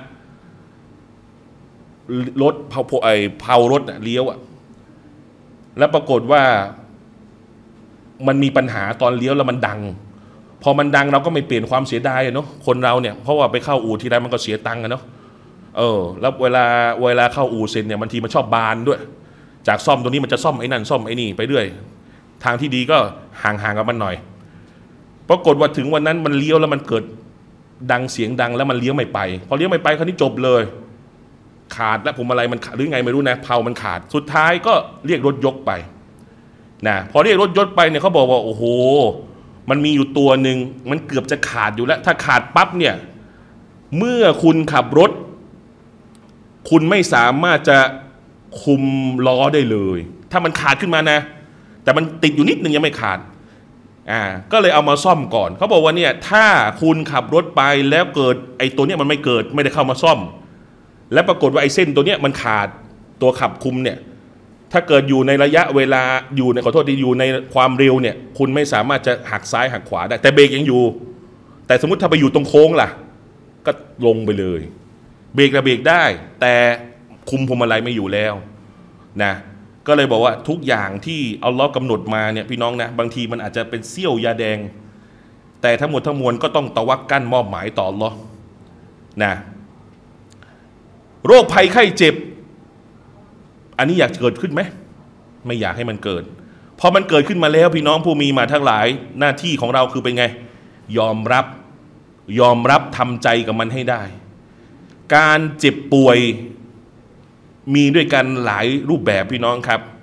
รถเผารถเลี้ยวแล้วปรากฏว่ามันมีปัญหาตอนเลี้ยวแล้วมันดังพอมันดังเราก็ไม่เปลี่ยนความเสียดายเนาะคนเราเนี่ยเพราะว่าไปเข้าอู่ทีไรมันก็เสียตังค์เนาะแล้วเวลาเข้าอู่เสร็จเนี่ยบางทีมันชอบบานด้วยจากซ่อมตัวนี้มันจะซ่อมไอ้นั่นซ่อมไอ้นี่ไปเรื่อยทางที่ดีก็ห่างๆกับมันหน่อยปรากฏว่าถึงวันนั้นมันเลี้ยวแล้วมันเกิดดังเสียงดังแล้วมันเลี้ยวไม่ไปพอเลี้ยวไม่ไปคราวนี้จบเลยขาดและผมอะไรมันหรือไงไม่รู้นะเพลามันขาดสุดท้ายก็เรียกรถยกไปพอเรียกรถยกไปเนี่ยเขาบอกว่าโอ้โหมันมีอยู่ตัวหนึ่งมันเกือบจะขาดอยู่แล้วถ้าขาดปั๊บเนี่ยเมื่อคุณขับรถคุณไม่สามารถจะคุมล้อได้เลยถ้ามันขาดขึ้นมานะแต่มันติดอยู่นิดนึงยังไม่ขาดก็เลยเอามาซ่อมก่อนเขาบอกว่าเนี่ยถ้าคุณขับรถไปแล้วเกิดไอ้ตัวเนี้ยมันไม่เกิดไม่ได้เข้ามาซ่อมและปรากฏว่าไอ้เส้นตัวเนี้ยมันขาดตัวขับคุมเนี่ยถ้าเกิดอยู่ในระยะเวลาอยู่ในขอโทษดีอยู่ในความเร็วเนี่ยคุณไม่สามารถจะหักซ้ายหักขวาได้แต่เบรกยังอยู่แต่สมมุติถ้าไปอยู่ตรงโค้งล่ะก็ลงไปเลยเบรกระเบรกได้แต่คุมพวงมาลัยไม่อยู่แล้วนะก็เลยบอกว่าทุกอย่างที่อัลลอฮ์กำหนดมาเนี่ยพี่น้องนะบางทีมันอาจจะเป็นเสี้ยวยาแดงแต่ทั้งหมดทั้งมวลก็ต้องตะวักกั้นมอบหมายต่ออัลลอฮ์นะโรคภัยไข้เจ็บอันนี้อยากเกิดขึ้นไหมไม่อยากให้มันเกิดพอมันเกิดขึ้นมาแล้วพี่น้องผู้มีมาทั้งหลายหน้าที่ของเราคือเป็นไงยอมรับทำใจกับมันให้ได้การเจ็บป่วยมีด้วยกันหลายรูปแบบพี่น้องครับ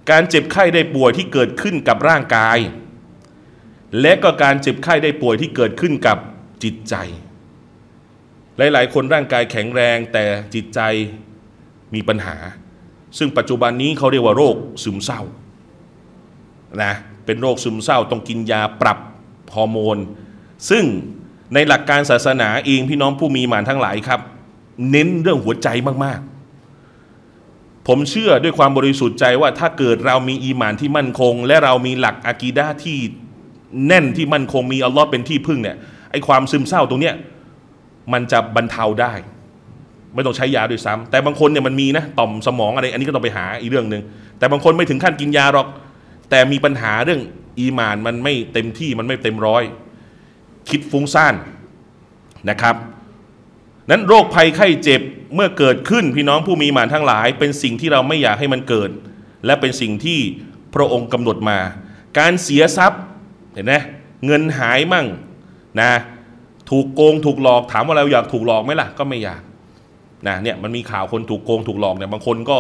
การเจ็บไข้ได้ป่วยที่เกิดขึ้นกับร่างกายและก็การเจ็บไข้ได้ป่วยที่เกิดขึ้นกับจิตใจหลายๆคนร่างกายแข็งแรงแต่จิตใจมีปัญหาซึ่งปัจจุบันนี้เขาเรียกว่าโรคซึมเศร้านะเป็นโรคซึมเศร้าต้องกินยาปรับฮอร์โมนซึ่งในหลักการศาสนาเองพี่น้องผู้มีอีหม่านทั้งหลายครับเน้นเรื่องหัวใจมากๆผมเชื่อด้วยความบริสุทธิ์ใจว่าถ้าเกิดเรามีอีหม่านที่มั่นคงและเรามีหลักอะกีดะห์ที่แน่นที่มั่นคงมีอัลลอฮ์เป็นที่พึ่งเนี่ยไอ้ความซึมเศร้าตรงเนี้ยมันจะบรรเทาได้ไม่ต้องใช้ยาด้วยซ้ำแต่บางคนเนี่ยมันมีนะต่อมสมองอะไรอันนี้ก็ต้องไปหาอีกเรื่องหนึ่งแต่บางคนไม่ถึงขั้นกินยาหรอกแต่มีปัญหาเรื่องอีหม่านมันไม่เต็มที่มันไม่เต็มร้อยคิดฟุ้งซ่านนะครับนั้นโรคภัยไข้เจ็บเมื่อเกิดขึ้นพี่น้องผู้มีอีหม่านทั้งหลายเป็นสิ่งที่เราไม่อยากให้มันเกิดและเป็นสิ่งที่พระองค์กำหนดมาการเสียทรัพย์เห็นไหมเงินหายมั่งนะถูกโกงถูกหลอกถามว่าเราอยากถูกหลอกไหมล่ะก็ไม่อยากนะเนี่ยมันมีข่าวคนถูกโกงถูกหลอกเนี่ยบางคนก็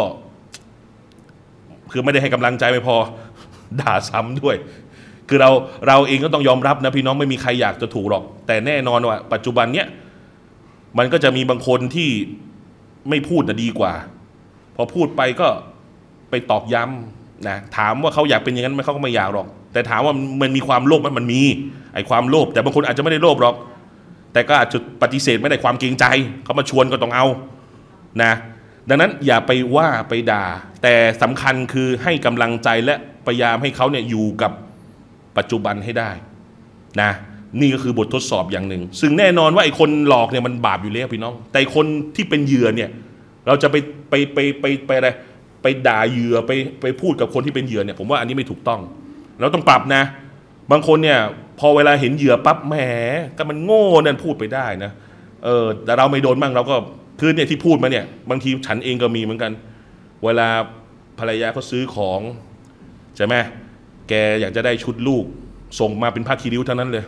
คือไม่ได้ให้กำลังใจไม่พอด่าซ้ำด้วยคือเราเองก็ต้องยอมรับนะพี่น้องไม่มีใครอยากจะถูกหรอกแต่แน่นอนว่าปัจจุบันเนี้ยมันก็จะมีบางคนที่ไม่พูดจะดีกว่าพอพูดไปก็ไปตอกย้ำนะถามว่าเขาอยากเป็นอย่างนั้นไหมเขาก็ไม่อยากหรอกแต่ถามว่ามันมีความโลภไหมมันมีไอ้ความโลภแต่บางคนอาจจะไม่ได้โลภหรอกแต่ก็อาจจะปฏิเสธไม่ได้ความเกรงใจเขามาชวนก็ต้องเอานะดังนั้นอย่าไปว่าไปด่าแต่สำคัญคือให้กำลังใจและพยายามให้เขาเนี่ยอยู่กับปัจจุบันให้ได้นะนี่ก็คือบททดสอบอย่างหนึ่งซึ่งแน่นอนว่าไอ้คนหลอกเนี่ยมันบาปอยู่แล้วพี่น้องแต่คนที่เป็นเหยื่อเนี่ยเราจะไปอะไรไปด่าเหยื่อไปพูดกับคนที่เป็นเหยื่อเนี่ยผมว่าอันนี้ไม่ถูกต้องเราต้องปรับนะบางคนเนี่ยพอเวลาเห็นเหยื่อปั๊บแหมก็มันโง่นั่นพูดไปได้นะแต่เราไม่โดนบ้างเราก็คือเนี่ยที่พูดมาเนี่ยบางทีฉันเองก็มีเหมือนกันเวลาภรรยาเขาซื้อของใช่ไหมแกอยากจะได้ชุดลูกส่งมาเป็นผ้าคีริ้วเท่านั้นเลย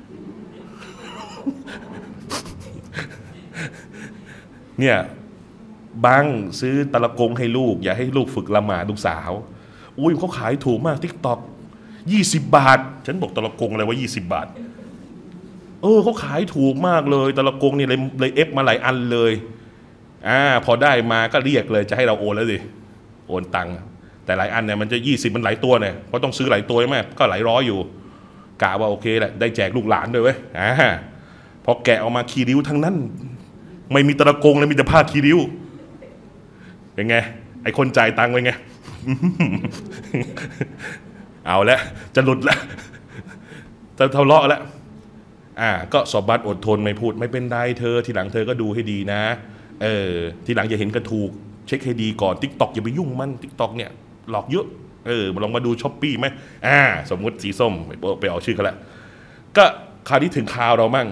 เนี่ยบางซื้อตะละกงให้ลูกอย่าให้ลูกฝึกละหมาดลูกสาวอุ้ยเขาขายถูกมากTikTok 20 บาทฉันบอกตะละกงอะไรว่า20 บาทเขาขายถูกมากเลยตะละกงนี่เลยเอฟมาหลายอันเลยพอได้มาก็เรียกเลยจะให้เราโอนแล้วสิโอนตังค์แต่หลายอันเนี่ยมันจะ20มันหลายตัวเนี่ยเพราะต้องซื้อหลายตัวใช่ไหมก็หลายร้อยอยู่กะว่าโอเคแหละได้แจกลูกหลานด้วยเว้ยพอแกะออกมาคีริ้วทั้งนั้นไม่มีตะละกงเลยมีแต่ผ้าคีริ้วเป็นไงไอ้คนจ่ายตังค์เป็นไง เอาแล้วจะหลุดแล้วจะทะเลาะแล้วก็สอบบัตอดทนไม่พูดไม่เป็นไรเธอทีหลังเธอก็ดูให้ดีนะทีหลังอย่าเห็นกระถูกเช็คให้ดีก่อน TikTok อย่าไปยุ่งมัน TikTok เนี่ยหลอกเยอะมาลองมาดูช้อปปี้ไหมสมมุติสีส้มไปเอาชื่อเขาแล้วก็คราวนี้ถึงคราวเรามั่ง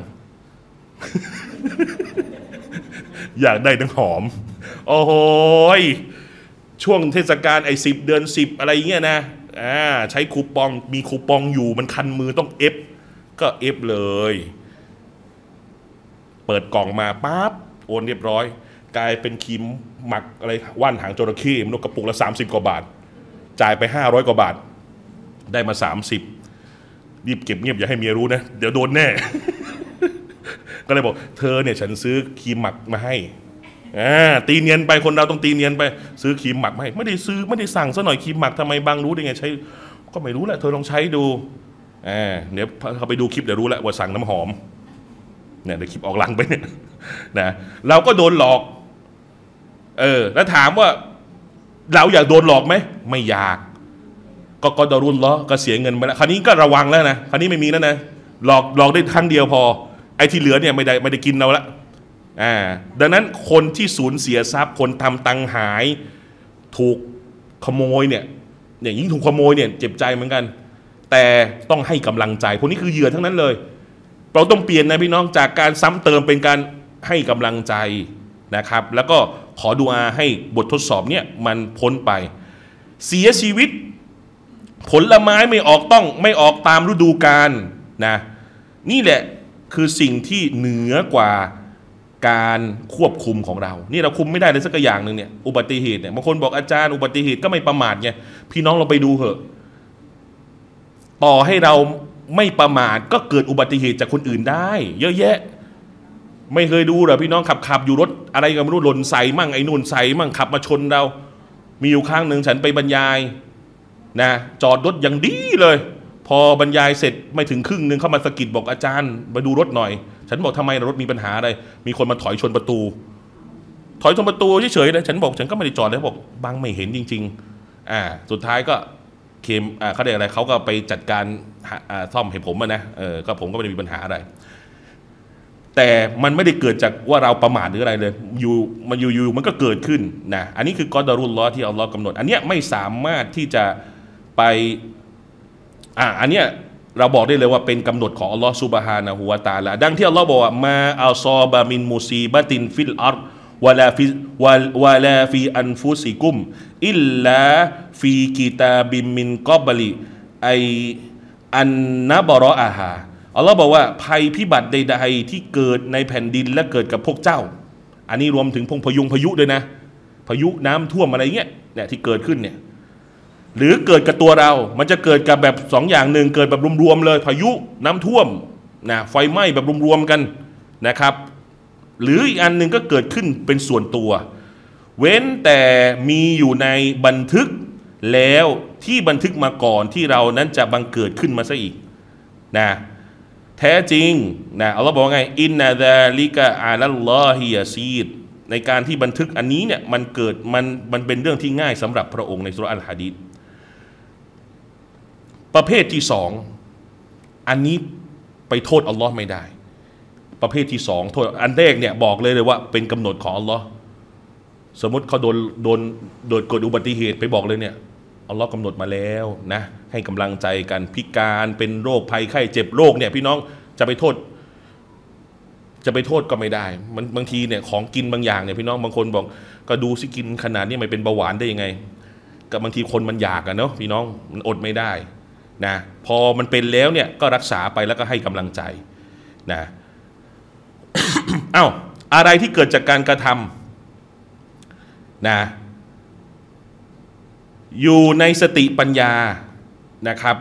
อยากได้น้ำหอมโอ้โหช่วงเทศกาล10 เดือน 10อะไรเงี้ยนะใช้คูปองมีคูปองอยู่มันคันมือต้องเอฟก็เอฟเลยเปิดกล่องมาปั๊บโอนเรียบร้อยกลายเป็นครีมหมักอะไรว่านหางจระเข้มันกระปุกละ30 กว่าบาทจ่ายไป500 กว่าบาทได้มา30รีบเก็บเงียบอย่าให้เมียรู้นะเดี๋ยวโดนแน่ ก็เลยบอกเธอเนี่ยฉันซื้อครีมหมักมาให้ตีเนียนไปคนเราต้องตีเนียนไปซื้อครีมหมักมาให้ไม่ได้ซื้อไม่ได้สั่งซะหน่อยครีมหมักทำไมบางรู้ได้ไงใช้ก็ไม่รู้แหละเธอลองใช้ดูเดี๋ยวเขาไปดูคลิปเดี๋ยวรู้แล้วว่าสั่งน้ำหอมเนี่ยเดี๋ยวคลิปออกหลังไปเนี่ยนะเราก็โดนหลอกแล้วถามว่าเราอยากโดนหลอกไหมไม่อยากก็ดารุลล้อก็เสียเงินไปแล้วคราวนี้ก็ระวังแล้วนะคราวนี้ไม่มีแล้วนะหลอกได้ครั้งเดียวพอไอ้ที่เหลือเนี่ยไม่ได้กินเราละดังนั้นคนที่สูญเสียทรัพย์คนทำตังหายถูกขโมยเนี่ยยิ่งถูกขโมยเนี่ยเจ็บใจเหมือนกันแต่ต้องให้กำลังใจพวกนี้คือเหยื่อทั้งนั้นเลยเราต้องเปลี่ยนนะพี่น้องจากการซ้ำเติมเป็นการให้กำลังใจนะครับแล้วก็ขอดุอาให้บททดสอบเนี่ยมันพ้นไปเสียชีวิตผลไม้ไม่ออกตามฤดูกาลนะนี่แหละคือสิ่งที่เหนือกว่าการควบคุมของเรานี่เราคุมไม่ได้เลยสักอย่างหนึ่งเนี่ยอุบัติเหตุเนี่ยบางคนบอกอาจารย์อุบัติเหตุก็ไม่ประมาทไงพี่น้องเราไปดูเถอะต่อให้เราไม่ประมาทก็เกิดอุบัติเหตุจากคนอื่นได้เยอะแยะไม่เคยดูเหรอพี่น้องขับอยู่รถอะไรก็ไม่รู้หล่นใส่มั่งไอ้นู่นใส่มั่งขับมาชนเรามีอยู่ครั้งหนึ่งฉันไปบรรยายนะจอดรถอย่างดีเลยพอบรรยายเสร็จไม่ถึงครึ่งนึงเข้ามาสะกิดบอกอาจารย์มาดูรถหน่อยฉันบอกทำไมรถมีปัญหาอะไรมีคนมาถอยชนประตูเฉยๆนะฉันบอกฉันก็ไม่ได้จอดเลยบอกบางไม่เห็นจริงๆสุดท้ายก็เคมเขาเรียกอะไรเขาก็ไปจัดการซ่อมให้ผมนะก็ผมก็ไม่ได้มีปัญหาอะไรแต่มันไม่ได้เกิดจากว่าเราประมาทหรืออะไรเลยอยู่มันก็เกิดขึ้นนะอันนี้คือกอดารุลลอฮ์ที่อัลลอฮ์กำหนดอันเนี้ยไม่สามารถที่จะไปอันเนี้ยเราบอกได้เลยว่าเป็นกำหนดของอัลลอฮ์ซุบฮานะฮูวะตะอาลาดังที่อัลลอฮ์บอกว่ามาอัลซอบะมินมุซีบะตินฟิลอัรวะลาฟีอันฟุซิกุมอิลลาฟีกิตาบิมมินกอบลิไออันนะบะรออะฮาอัลลอฮ์บอกว่าภัยพิบัติใดๆที่เกิดในแผ่นดินและเกิดกับพวกเจ้าอันนี้รวมถึงพายุด้วยนะพายุน้ำท่วมอะไรเงี้ยเนี่ยที่เกิดขึ้นเนี่ยหรือเกิดกับตัวเรามันจะเกิดกับแบบ2 อย่างหนึ่งเกิดแบบรวมๆเลยพายุน้ำท่วมนะไฟไหม้แบบรวมๆกันนะครับหรืออีกอันหนึ่งก็เกิดขึ้นเป็นส่วนตัวเว้นแต่มีอยู่ในบันทึกแล้วที่บันทึกมาก่อนที่เรานั้นจะบังเกิดขึ้นมาซะอีกนะแท้จริงนะอัลลอฮ์บอกว่าไงอินนาซาลิกะอาลัลลอฮิยาซีดในการที่บันทึกอันนี้เนี่ยมันเป็นเรื่องที่ง่ายสำหรับพระองค์ในสุเราะห์อัลหะดีษประเภทที่2อันนี้ไปโทษอัลลอฮ์ไม่ได้ประเภทที่2โทษอันแรกเนี่ยบอกเลยว่าเป็นกำหนดของอัลลอฮ์สมมติเขาโดนเกิดอุบัติเหตุไปบอกเลยเนี่ยอัลลอฮ์กำหนดมาแล้วนะให้กำลังใจกันพิการเป็นโรคภัยไข้เจ็บโรคเนี่ยพี่น้องจะไปโทษก็ไม่ได้มันบางทีเนี่ยของกินบางอย่างเนี่ยพี่น้องบางคนบอกก็ดูสิกินขนาดนี้มันเป็นเบาหวานได้ยังไงก็บางทีคนมันอยากอะเนาะพี่น้องมันอดไม่ได้นะพอมันเป็นแล้วเนี่ยก็รักษาไปแล้วก็ให้กำลังใจนะ อะไรที่เกิดจากการกระทำนะอยู่ในสติปัญญานะครับ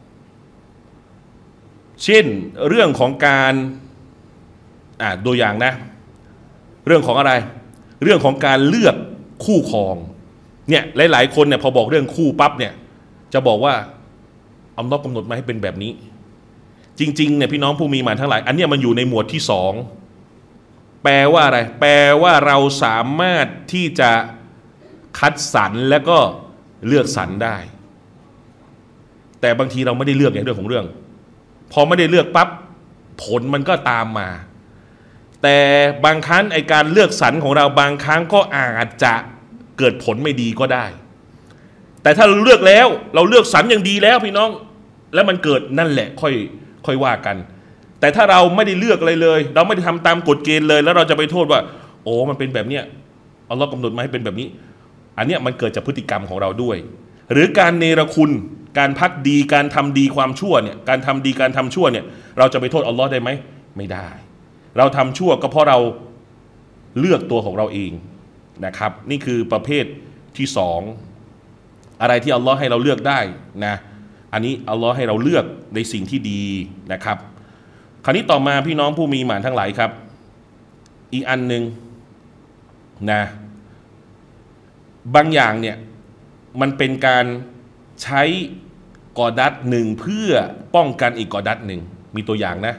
เช่นเรื่องของการตัวอย่างนะเรื่องของอะไรเรื่องของการเลือกคู่ครองเนี่ยหลายๆคนเนี่ยพอบอกเรื่องคู่ปั๊บเนี่ยจะบอกว่าอัลลอฮ์กำหนดมาให้เป็นแบบนี้จริงๆเนี่ยพี่น้องผู้มีหมานทั้งหลายอันเนี้ยมันอยู่ในหมวดที่2แปลว่าอะไรแปลว่าเราสามารถที่จะคัดสรรแล้วก็เลือกสรรได้แต่บางทีเราไม่ได้เลือกในเรื่องของเรื่องพอไม่ได้เลือกปั๊บผลมันก็ตามมาแต่บางครั้งไอการเลือกสรรของเราบางครั้งก็อาจจะเกิดผลไม่ดีก็ได้แต่ถ้าเราเลือกแล้วเราเลือกสรรอย่างดีแล้วพี่น้องแล้วมันเกิดนั่นแหละค่อยว่ากันแต่ถ้าเราไม่ได้เลือกอะไรเลยเราไม่ได้ทำตามกฎเกณฑ์เลยแล้วเราจะไปโทษว่าโอ้มันเป็นแบบเนี้ยอัลลอฮ์กำหนดมาให้เป็นแบบนี้อันเนี้ยมันเกิดจากพฤติกรรมของเราด้วยหรือการเนรคุณการพักดีการทำดีความชั่วเนี่ยการทำดีการทำชั่วเนี่ยเราจะไปโทษอัลลอฮ์ได้ไหมไม่ได้เราทำชั่วก็เพราะเราเลือกตัวของเราเองนะครับนี่คือประเภทที่2อะไรที่อัลลอฮ์ให้เราเลือกได้นะอันนี้อัลลอฮ์ให้เราเลือกในสิ่งที่ดีนะครับคราวนี้ต่อมาพี่น้องผู้มีหมานทั้งหลายครับอีกอันหนึ่งนะบางอย่างเนี่ยมันเป็นการใช้กอดัตหนึ่งเพื่อป้องกันอีกกอดัตหนึ่งมีตัวอย่างนะ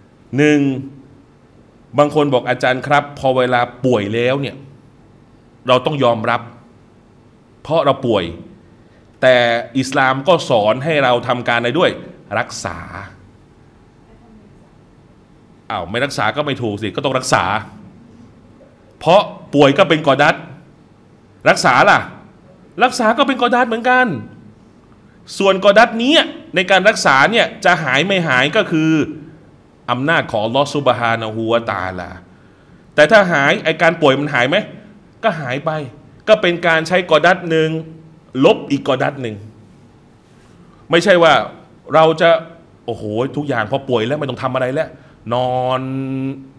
1บางคนบอกอาจารย์ครับพอเวลาป่วยแล้วเนี่ยเราต้องยอมรับเพราะเราป่วยแต่อิสลามก็สอนให้เราทำการอะไรด้วยรักษาไม่รักษาก็ไม่ถูกสิก็ต้องรักษาเพราะป่วยก็เป็นกอดัตรักษาล่ะรักษาก็เป็นกอดัตเหมือนกันส่วนกอดัตนี้ในการรักษาเนี่ยจะหายไม่หายก็คืออำนาจของอัลลอฮฺซุบฮานะฮูวะตะอาลาแต่ถ้าหายไอการป่วยมันหายไหมก็หายไปก็เป็นการใช้กอดัตหนึ่งลบอีกกอดัตหนึ่งไม่ใช่ว่าเราจะโอ้โหทุกอย่างพอป่วยแล้วไม่ต้องทำอะไรแล้วนอน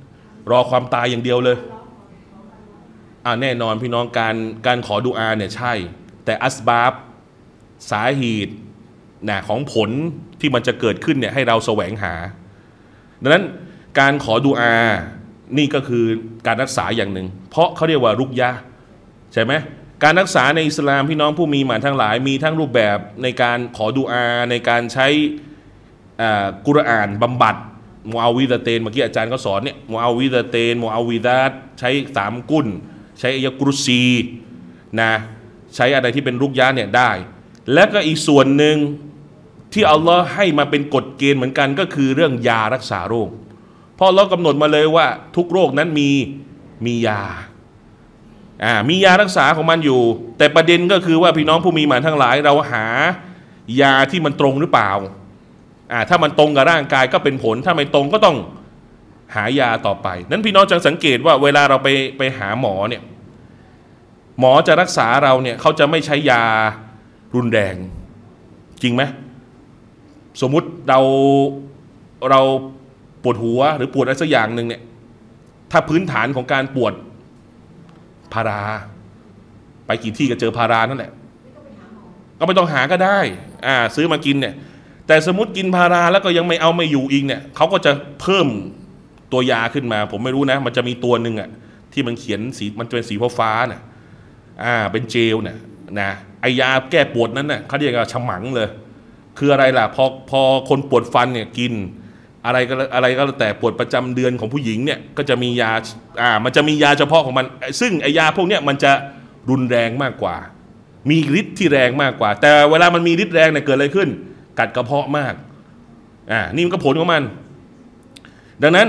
รอความตายอย่างเดียวเลยแน่นอนพี่น้องการขอดุอาเนี่ยใช่แต่อัสบาบสาเหตุของผลที่มันจะเกิดขึ้นเนี่ยให้เราแสวงหาดังนั้นการขอดุอานี่ก็คือการรักษาอย่างหนึ่งเพราะเขาเรียกว่ารุกยะใช่ไหมการรักษาในอิสลามพี่น้องผู้มีหมานทั้งหลายมีทั้งรูปแบบในการขอดุอาในการใช้กุรอานบำบัดมูอาวิดะเตนเมื่อกี้อาจารย์ก็สอนเนี่ยมูอาวิดะเตนมูอาวิดาตใช้3กุลใช้อัยกุรซีนะใช้อะไรที่เป็นรุกยะเนี่ยได้และก็อีกส่วนหนึ่งที่อัลลอฮ์ให้มาเป็นกฎเกณฑ์เหมือนกันก็คือเรื่องยารักษาโรคเพราะอัลลอฮ์กำหนดมาเลยว่าทุกโรคนั้นมียามียารักษาของมันอยู่แต่ประเด็นก็คือว่าพี่น้องผู้มีหมานทั้งหลายเราหายาที่มันตรงหรือเปล่าถ้ามันตรงกับร่างกายก็เป็นผลถ้าไม่ตรงก็ต้องหายาต่อไปนั้นพี่น้องจงสังเกตว่าเวลาเราไปหาหมอเนี่ยหมอจะรักษาเราเนี่ยเขาจะไม่ใช้ยารุนแรงจริงไหมสมมุติเราปวดหัวหรือปวดอะไรสักอย่างหนึ่งเนี่ยถ้าพื้นฐานของการปวดพาราไปกี่ที่ก็เจอพารานั่นแหละก็ไม่ต้องหาก็ได้ซื้อมากินเนี่ยแต่สมมติกินพาราแล้วก็ยังไม่อยู่อีกเนี่ยเขาก็จะเพิ่มตัวยาขึ้นมาผมไม่รู้นะมันจะมีตัวหนึ่งที่มันเขียนสีมันจะเป็นสีฟ้าน่ะเป็นเจลน่ะนะไอยาแก้ปวดนั้นน่ะเขาเรียกว่าฉมังเลยคืออะไรล่ะพอคนปวดฟันเนี่ยกินอะไรก็แต่ปวดประจำเดือนของผู้หญิงเนี่ยก็จะมียามันจะมียาเฉพาะของมันซึ่งไอยาพวกเนี้ยมันจะรุนแรงมากกว่ามีฤทธิ์ที่แรงมากกว่าแต่เวลามันมีฤทธิ์แรงเนี่ยเกิดอะไรขึ้นกัดกระเพาะมากนี่มันก็ผลของมันดังนั้น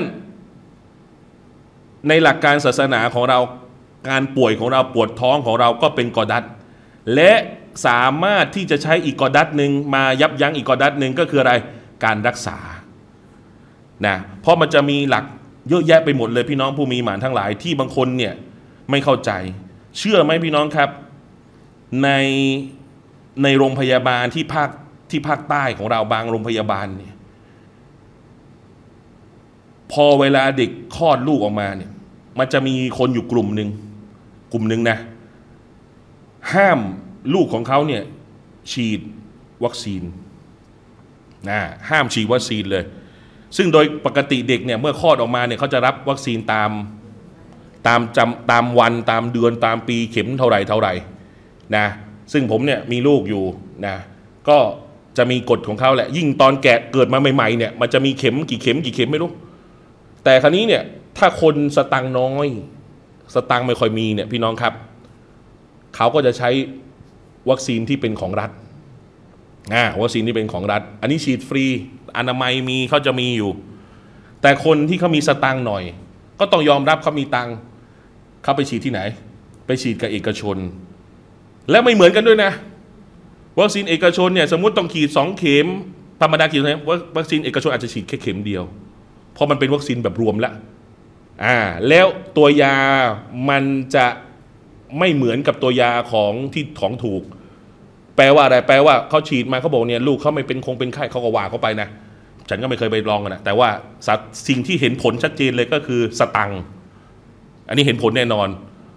ในหลักการศาสนาของเราการป่วยของเราปวดท้องของเราก็เป็นกอดัตและสามารถที่จะใช้อีกกอดัตหนึ่งมายับยั้งอีกกอดัตหนึ่งก็คืออะไรการรักษานะเพราะมันจะมีหลักเยอะแยะไปหมดเลยพี่น้องผู้มีหมานทั้งหลายที่บางคนเนี่ยไม่เข้าใจเชื่อไหมพี่น้องครับในโรงพยาบาลที่ภาคใต้ของเราบางโรงพยาบาลเนี่ยพอเวลาเด็กคลอดลูกออกมาเนี่ยมันจะมีคนอยู่กลุ่มหนึ่งนะห้ามลูกของเขาเนี่ยฉีดวัคซีนห้ามฉีดวัคซีนเลยซึ่งโดยปกติเด็กเนี่ยเมื่อคลอดออกมาเนี่ยเขาจะรับวัคซีนตามวันตามเดือนตามปีเข็มเท่าไหร่นะซึ่งผมเนี่ยมีลูกอยู่นะก็จะมีกฎของเขาแหละยิ่งตอนแกะเกิดมาใหม่ๆเนี่ยมันจะมีเข็มกี่เข็มไม่รู้แต่คราวนี้เนี่ยถ้าคนสตังน้อยสตังไม่ค่อยมีเนี่ยพี่น้องครับเขาก็จะใช้วัคซีนที่เป็นของรัฐวัคซีนที่เป็นของรัฐอันนี้ฉีดฟรีอนามัยมีเขาจะมีอยู่แต่คนที่เขามีสตังหน่อยก็ต้องยอมรับเขามีตังเขาไปฉีดที่ไหนไปฉีดกับเอกชนและไม่เหมือนกันด้วยนะวัคซีนเอกชนเนี่ยสมมุติต้องฉีด2 เข็มธรรมดาฉีดไหนวัคซีนเอกชนอาจจะฉีดแค่เข็มเดียวเพราะมันเป็นวัคซีนแบบรวมแล้วแล้วตัวยามันจะไม่เหมือนกับตัวยาของถูกแปลว่าอะไรแปลว่าเขาฉีดมาเขาบอกเนี่ยลูกเขาไม่เป็นไข้เขาก็ว่าเขาไปนะฉันก็ไม่เคยไปลองนะแต่ว่าสิ่งที่เห็นผลชัดเจนเลยก็คือสตังค์อันนี้เห็นผลแน่นอน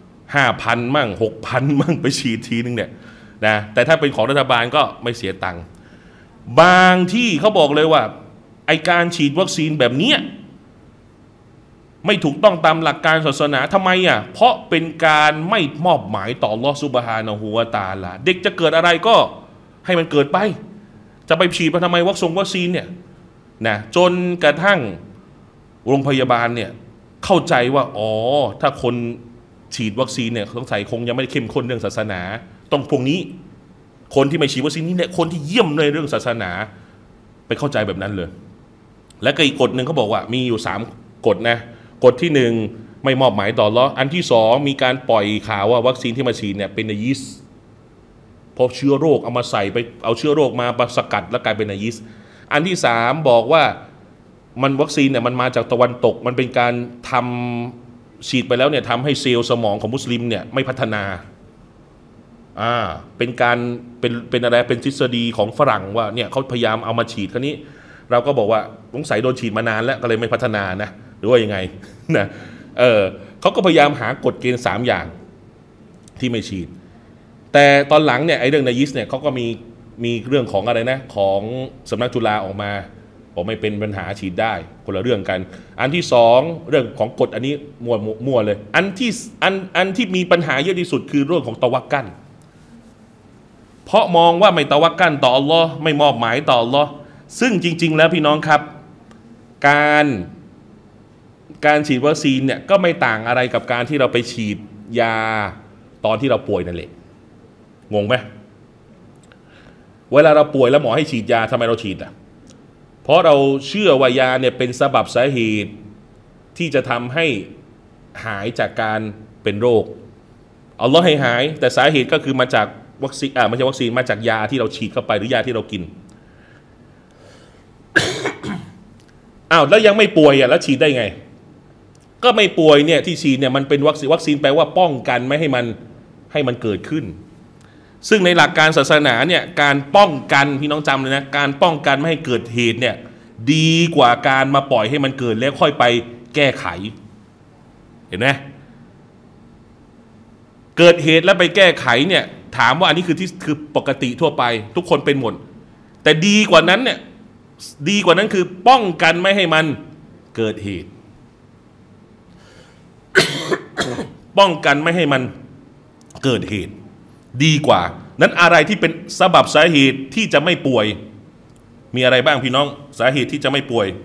5,000 มั่ง 6,000 มั่งไปฉีดทีนึงเนี่ยนะแต่ถ้าเป็นของรัฐบาลก็ไม่เสียตังค์บางที่เขาบอกเลยว่าไอการฉีดวัคซีนแบบนี้ไม่ถูกต้องตามหลักการศาสนาทำไมเพราะเป็นการไม่มอบหมายต่ออัลเลาะห์ซุบฮานะฮูวะตะอาลาเด็กจะเกิดอะไรก็ให้มันเกิดไปจะไปฉีดไปทำไมวัคซีนเนี่ยนะจนกระทั่งโรงพยาบาลเนี่ยเข้าใจว่าถ้าคนฉีดวัคซีนเนี่ยสงสัยคงยังไม่เข้มข้นเรื่องศาสนาต้องพวกนี้คนที่ไม่ฉีดวัคซีนนี่เนี่ยคนที่เยี่ยมในเรื่องศาสนาไปเข้าใจแบบนั้นเลยและก็อีกกฎหนึ่งเขาบอกว่ามีอยู่3 กฎนะกฎที่1ไม่มอบหมายต่ออัลเลาะห์อันที่2มีการปล่อยข่าวว่าวัคซีนที่มาฉีดเนี่ยเป็นนายิสพอเชื้อโรคเอามาใส่ไปเอาเชื้อโรคมาสกัดแล้วกลายเป็นนายิสอันที่3บอกว่ามันวัคซีนเนี่ยมันมาจากตะวันตกมันเป็นการทำฉีดไปแล้วเนี่ยทำให้เซลล์สมองของมุสลิมเนี่ยไม่พัฒนาเป็นการเป็นอะไรเป็นทฤษฎีของฝรั่งว่าเนี่ยเขาพยายามเอามาฉีดคราวนี้เราก็บอกว่าสงสัยโดนฉีดมานานแล้วก็เลยไม่พัฒนานะหรือว่ายังไงนะเขาก็พยายามหากฎเกณฑ์3อย่างที่ไม่ฉีดแต่ตอนหลังเนี่ยไอ้เรื่องนายิสเนี่ยเขาก็มีเรื่องของอะไรนะของสำนักจุฬาออกมาบอกไม่เป็นปัญหาฉีดได้คนละเรื่องกันอันที่2เรื่องของกฎอันนี้มั่วเลยอันที่มีปัญหาเยอะที่สุดคือเรื่องของตะวักกัลเพราะมองว่าไม่ตะวักกัลต่ออัลลอฮ์ไม่มอบหมายต่ออัลลอฮ์ซึ่งจริงๆแล้วพี่น้องครับการฉีดวัคซีนเนี่ยก็ไม่ต่างอะไรกับการที่เราไปฉีดยาตอนที่เราป่วยนั่นแหละงงไหมเวลาเราป่วยแล้วหมอให้ฉีดยาทำไมเราฉีดอ่ะเพราะเราเชื่อว่ายาเนี่ยเป็นสาเหตุที่จะทำให้หายจากการเป็นโรคอัลลอฮ์ให้หายแต่สาเหตุก็คือมาจากวัคซีนไม่ใช่วัคซีนมาจากยาที่เราฉีดเข้าไปหรือยาที่เรากิน อ้าวแล้วยังไม่ป่วยอ่ะแล้วฉีดได้ไงก็ไม่ป่วยเนี่ยที่ฉีดเนี่ยมันเป็นวัคซีนแปลว่าป้องกันไม่ให้มันเกิดขึ้นซึ่งในหลักการศาสนาเนี่ยการป้องกันพี่น้องจำเลยนะการป้องกันไม่ให้เกิดเหตุเนี่ยดีกว่าการมาปล่อยให้มันเกิดแล้วค่อยไปแก้ไขเห็นไหมเกิดเหตุแล้วไปแก้ไขเนี่ยถามว่าอันนี้คือปกติทั่วไปทุกคนเป็นหมดแต่ดีกว่านั้นเนี่ยดีกว่านั้นคือป้องกันไม่ให้มันเกิดเหตุ ป้องกันไม่ให้มันเกิดเหตุดีกว่านั้นอะไรที่เป็นสาเหตุที่จะไม่ป่วยมีอะไรบ้างพี่น้องสาเหตุที่จะไม่ป่วย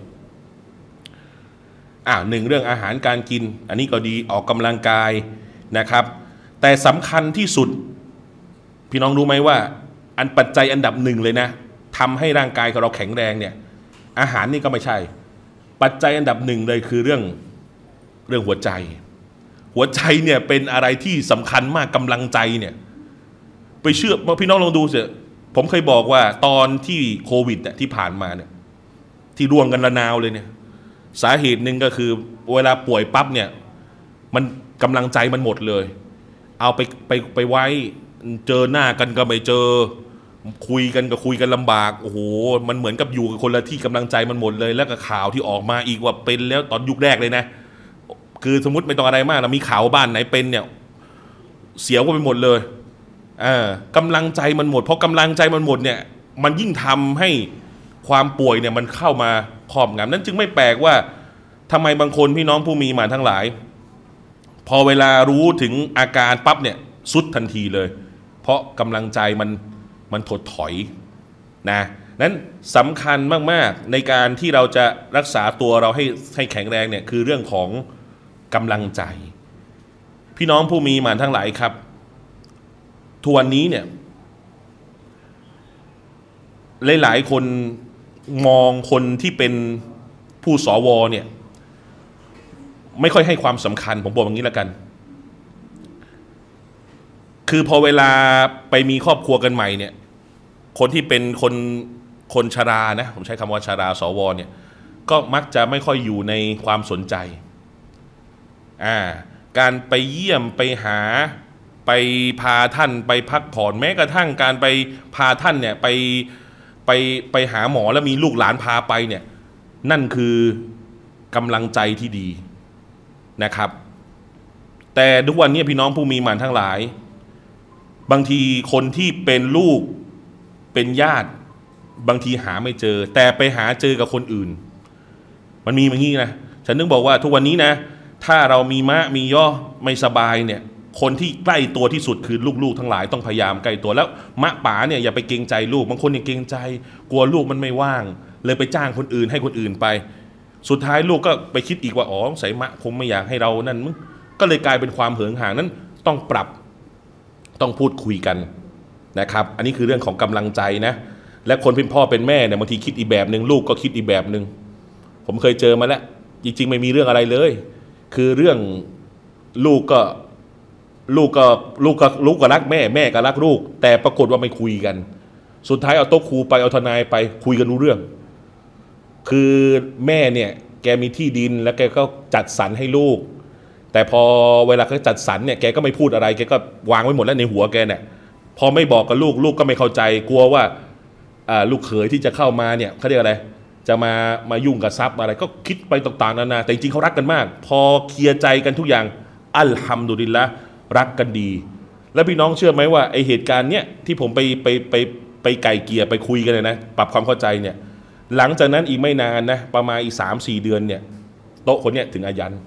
หนึ่งเรื่องอาหารการกินอันนี้ก็ดีออกกำลังกายนะครับแต่สำคัญที่สุดพี่น้องรู้ไหมว่าปัจจัยอันดับหนึ่งเลยนะทำให้ร่างกายของเราแข็งแรงเนี่ยอาหารนี่ก็ไม่ใช่ปัจจัยอันดับหนึ่งเลยคือเรื่องหัวใจเนี่ยเป็นอะไรที่สำคัญมากกำลังใจเนี่ยไปเชื่อพี่น้องลองดูสิผมเคยบอกว่าตอนที่โควิดที่ผ่านมาเนี่ยที่ร่วงกันระนาวเลยเนี่ยสาเหตุหนึ่งก็คือเวลาป่วยปั๊บเนี่ยมันกำลังใจมันหมดเลยเอาไปไว้เจอหน้ากันก็ไม่เจอคุยกันลำบากโอ้โหมันเหมือนกับอยู่กับคนละที่กำลังใจมันหมดเลยแล้วก็ข่าวที่ออกมาอีกว่าเป็นแล้วตอนยุคแรกเลยนะคือสมมติไม่ต้องอะไรมากนะมีข่าวบ้านไหนเป็นเนี่ยเสียก็ไปหมดเลยกำลังใจมันหมดเพราะกำลังใจมันหมดเนี่ยมันยิ่งทำให้ความป่วยเนี่ยมันเข้ามาครอบงำนั้นจึงไม่แปลกว่าทำไมบางคนพี่น้องผู้มีมาทั้งหลายพอเวลารู้ถึงอาการปั๊บเนี่ยสุดทันทีเลยเพราะกำลังใจมันถดถอยนะนั้นสำคัญมากๆในการที่เราจะรักษาตัวเราให้แข็งแรงเนี่ยคือเรื่องของกำลังใจพี่น้องผู้มีมาทั้งหลายครับทุกวันนี้เนี่ยหลายๆคนมองคนที่เป็นผู้สวเนี่ยไม่ค่อยให้ความสำคัญผมบอกอย่างนี้แล้วกันคือพอเวลาไปมีครอบครัวกันใหม่เนี่ยคนที่เป็นคนชรานะผมใช้คำว่าชราสวเนี่ยก็มักจะไม่ค่อยอยู่ในความสนใจการไปเยี่ยมไปหาไปพาท่านไปพักผ่อนแม้กระทั่งการไปพาท่านเนี่ยไปหาหมอแล้วมีลูกหลานพาไปเนี่ยนั่นคือกำลังใจที่ดีนะครับแต่ทุกวันนี้พี่น้องผู้มีหมันทั้งหลายบางทีคนที่เป็นลูกเป็นญาติบางทีหาไม่เจอแต่ไปหาเจอกับคนอื่นมันมีอย่างนี้นะฉันนึกบอกว่าทุกวันนี้นะถ้าเรามีมะมีย่อไม่สบายเนี่ยคนที่ใกล้ตัวที่สุดคือลูกๆทั้งหลายต้องพยายามใกล้ตัวแล้วมะป๋าเนี่ยอย่าไปเกรงใจลูกบางคนเนี่ยเกรงใจกลัวลูกมันไม่ว่างเลยไปจ้างคนอื่นให้คนอื่นไปสุดท้ายลูกก็ไปคิดอีกว่าอ๋อสายมะคงไม่อยากให้เรานั่นมึงก็เลยกลายเป็นความเหินห่างนั้นต้องปรับต้องพูดคุยกันนะครับอันนี้คือเรื่องของกำลังใจนะและคนเป็นพ่อเป็นแม่เนี่ยบางทีคิดอีกแบบหนึ่งลูกก็คิดอีกแบบหนึ่งผมเคยเจอมาแล้วจริงๆไม่มีเรื่องอะไรเลยคือเรื่องลูกก็รักแม่ก็รักลูกแต่ปรากฏว่าไม่คุยกันสุดท้ายเอาโต๊ะครูไปเอาทนายไปคุยกันรู้เรื่องคือแม่เนี่ยแกมีที่ดินแล้วแกก็จัดสรรให้ลูกแต่พอเวลาเขาจัดสรรเนี่ยแกก็ไม่พูดอะไรแกก็วางไว้หมดแล้วในหัวแกเนี่ยพอไม่บอกกับลูกก็ไม่เข้าใจกลัวว่าลูกเขยที่จะเข้ามาเนี่ยเขาเรียกอะไรจะมายุ่งกับทรัพย์อะไรก็คิดไปต่างๆนานาแต่จริงๆเขารักกันมากพอเคลียร์ใจกันทุกอย่างอัลฮัมดุลิลละห์รักกันดีแล้วพี่น้องเชื่อไหมว่าไอเหตุการณ์เนี้ยที่ผมไปไก่เกลี่ยไปคุยกันเลยนะปรับความเข้าใจเนี่ยหลังจากนั้นอีกไม่นานนะประมาณอีก3-4 เดือนเนี่ยโต๊ะคนเนี้ยถึงอายัน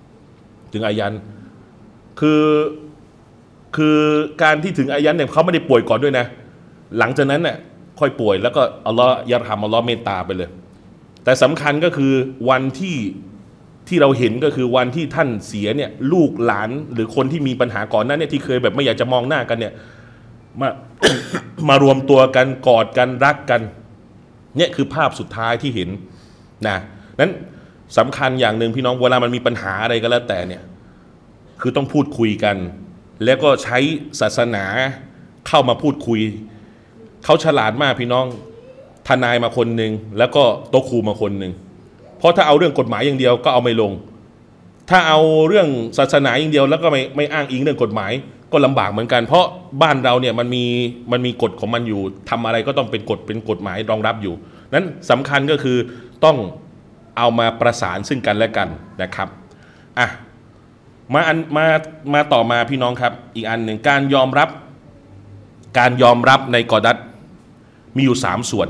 คือการที่ถึงอายันเนี่ยเขาไม่ได้ป่วยก่อนด้วยนะหลังจากนั้นเนี่ยค่อยป่วยแล้วก็อัลลอฮ์ยะรฮัมอัลลอฮ์เมตตาไปเลยแต่สำคัญก็คือวันที่เราเห็นก็คือวันที่ท่านเสียเนี่ยลูกหลานหรือคนที่มีปัญหาก่อนหน้าเนี่ยที่เคยแบบไม่อยากจะมองหน้ากันเนี่ยมารวมตัวกันกอดกันรักกันเนี่ยคือภาพสุดท้ายที่เห็นนะนั้นสำคัญอย่างหนึ่งพี่น้องเวลามันมีปัญหาอะไรก็แล้วแต่เนี่ยคือต้องพูดคุยกันแล้วก็ใช้ศาสนาเข้ามาพูดคุยเขาฉลาดมากพี่น้องทนายมาคนหนึ่งแล้วก็โต๊ะครูมาคนหนึ่งเพราะถ้าเอาเรื่องกฎหมายอย่างเดียวก็เอาไม่ลงถ้าเอาเรื่องศาสนาอย่างเดียวแล้วก็ไม่อ้างอิงเรื่องกฎหมายก็ลำบากเหมือนกันเพราะบ้านเราเนี่ยมันมีกฎของมันอยู่ทำอะไรก็ต้องเป็นกฎหมายรองรับอยู่นั้นสำคัญก็คือต้องเอามาประสานซึ่งกันและกันนะครับอ่ะมาต่อมาพี่น้องครับอีกอันหนึ่งการยอมรับในกอดัตมีอยู่3 ส่วน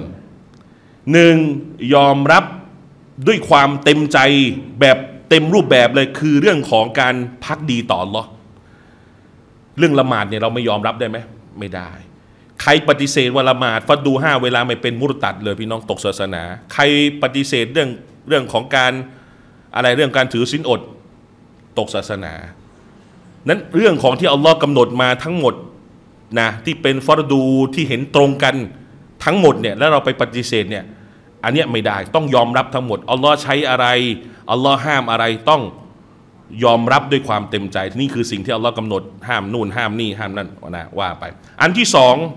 1ยอมรับด้วยความเต็มใจแบบเต็มรูปแบบเลยคือเรื่องของการภักดีต่ออัลเลาะห์เรื่องละหมาดเนี่ยเราไม่ยอมรับได้ไหมไม่ได้ใครปฏิเสธว่าละหมาดฟัดดู5 เวลาไม่เป็นมุรตัดเลยพี่น้องตกศาสนาใครปฏิเสธเรื่องของการอะไรเรื่องการถือศีลอดตกศาสนานั้นเรื่องของที่อัลลอฮ์กำหนดมาทั้งหมดนะที่เป็นฟัรดูที่เห็นตรงกันทั้งหมดเนี่ยแล้วเราไปปฏิเสธเนี่ยอันเนี้ยไม่ได้ต้องยอมรับทั้งหมดอัลลอฮ์ใช้อะไรอัลลอฮ์ห้ามอะไรต้องยอมรับด้วยความเต็มใจนี่คือสิ่งที่อัลลอฮ์กำหนดห้ามนู่นห้ามนี่ห้ามนั่นนะว่าไปอันที่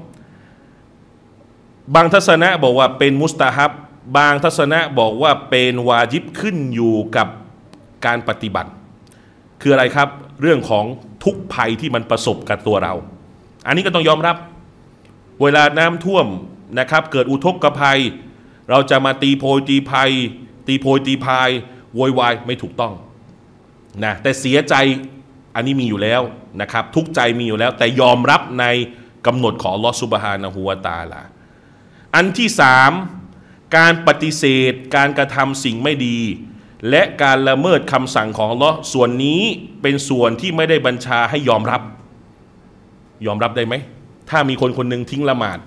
2บางทัศนะบอกว่าเป็นมุสตาฮับบางทัศนะบอกว่าเป็นวาญิบขึ้นอยู่กับการปฏิบัติคืออะไรครับเรื่องของทุกภัยที่มันประสบกับตัวเราอันนี้ก็ต้องยอมรับเวลาน้ำท่วมนะครับเกิดอุทกภัยเราจะมาตีโพยตีพายโวยวายไม่ถูกต้องนะแต่เสียใจอันนี้มีอยู่แล้วนะครับทุกใจมีอยู่แล้วแต่ยอมรับในกำหนดของอัลลอฮฺซุบฮานะฮูวะตะอาลาอันที่3การปฏิเสธการกระทำสิ่งไม่ดีและการละเมิดคำสั่งของอัลลอฮ์ส่วนนี้เป็นส่วนที่ไม่ได้บัญชาให้ยอมรับได้ไหมถ้ามีคนหนึ่งทิ้งละหมาด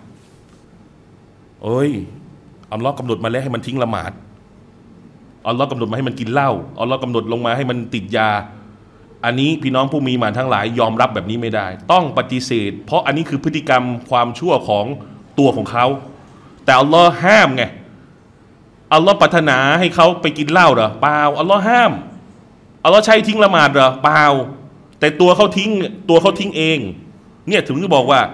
อัลลอฮ์กำหนดมาแล้วให้มันทิ้งละหมาดอัลลอฮ์กำหนดมาให้มันกินเหล้าอัลลอฮ์กำหนดลงมาให้มันติดยาอันนี้พี่น้องผู้มีหมานทั้งหลายยอมรับแบบนี้ไม่ได้ต้องปฏิเสธเพราะอันนี้คือพฤติกรรมความชั่วของตัวของเขาแต่อัลลอฮ์ห้ามไงอัลลอฮ์ปรารถนาให้เขาไปกินเหล้าเหรอเปล่าอัลลอฮ์ห้ามอัลลอฮ์ใช้ทิ้งละหมาดเหรอเปล่าแต่ตัวเขาทิ้งเองเนี่ยถึงจะบอกว่า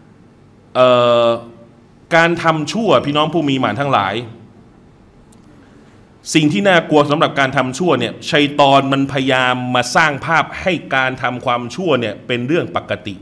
การทำชั่วพี่น้องผู้มีหมานทั้งหลายสิ่งที่น่ากลัวสำหรับการทำชั่วเนี่ยชัยฏอนมันพยายามมาสร้างภาพให้การทำความชั่วเนี่ยเป็นเรื่องปกติ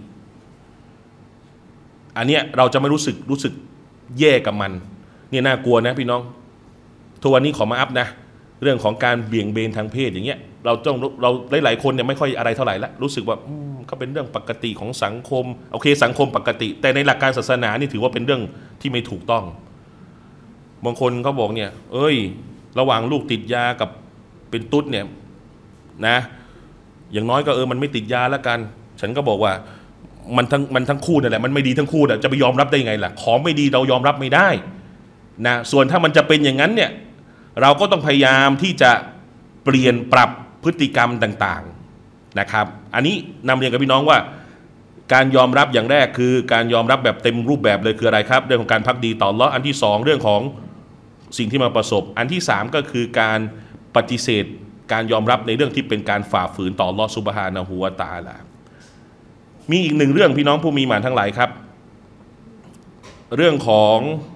อันเนี้ยเราจะไม่รู้สึกแย่กับมันเนี่ยน่ากลัวนะพี่น้องทุกวันนี้ขอมาอัพนะเรื่องของการเบี่ยงเบนทางเพศอย่างเงี้ยเราหลายคนเนี่ยไม่ค่อยอะไรเท่าไหร่ละรู้สึกว่าก็เป็นเรื่องปกติของสังคมโอเคสังคมปกติแต่ในหลักการศาสนานี่ถือว่าเป็นเรื่องที่ไม่ถูกต้องบางคนเขาบอกเนี่ยระหว่างลูกติดยากับเป็นตุ๊ดเนี่ยนะอย่างน้อยก็มันไม่ติดยาแล้วกันฉันก็บอกว่ามันทั้งคู่นั่นแหละมันไม่ดีทั้งคู่แต่จะไปยอมรับได้ไงล่ะของไม่ดีเรายอมรับไม่ได้นะส่วนถ้ามันจะเป็นอย่างนั้นเนี่ยเราก็ต้องพยายามที่จะเปลี่ยนปรับพฤติกรรมต่างๆนะครับอันนี้นำเรียนกับพี่น้องว่าการยอมรับอย่างแรกคือการยอมรับแบบเต็มรูปแบบเลยคืออะไรครับเรื่องของการภักดีต่ออัลเลาะห์อันที่2เรื่องของสิ่งที่มาประสบอันที่3ก็คือการปฏิเสธการยอมรับในเรื่องที่เป็นการฝ่าฝืนต่ออัลเลาะห์ซุบฮานะฮูวะตะอาลามีอีก1เรื่องพี่น้องผู้มีหมานทั้งหลายครับเรื่องของ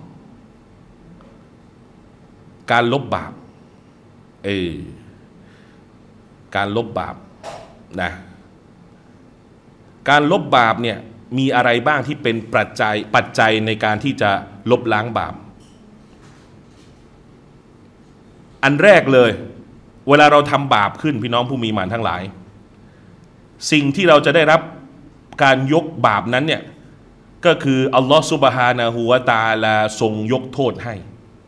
การลบบาปการลบบาปนะการลบบาปเนี่ยมีอะไรบ้างที่เป็นปัจจัยในการที่จะลบล้างบาปอันแรกเลยเวลาเราทำบาปขึ้นพี่น้องผู้มีหมานทั้งหลายสิ่งที่เราจะได้รับการยกบาปนั้นเนี่ยก็คืออัลลอฮฺซุบฮานะฮูวะตะอาลาทรงยกโทษให้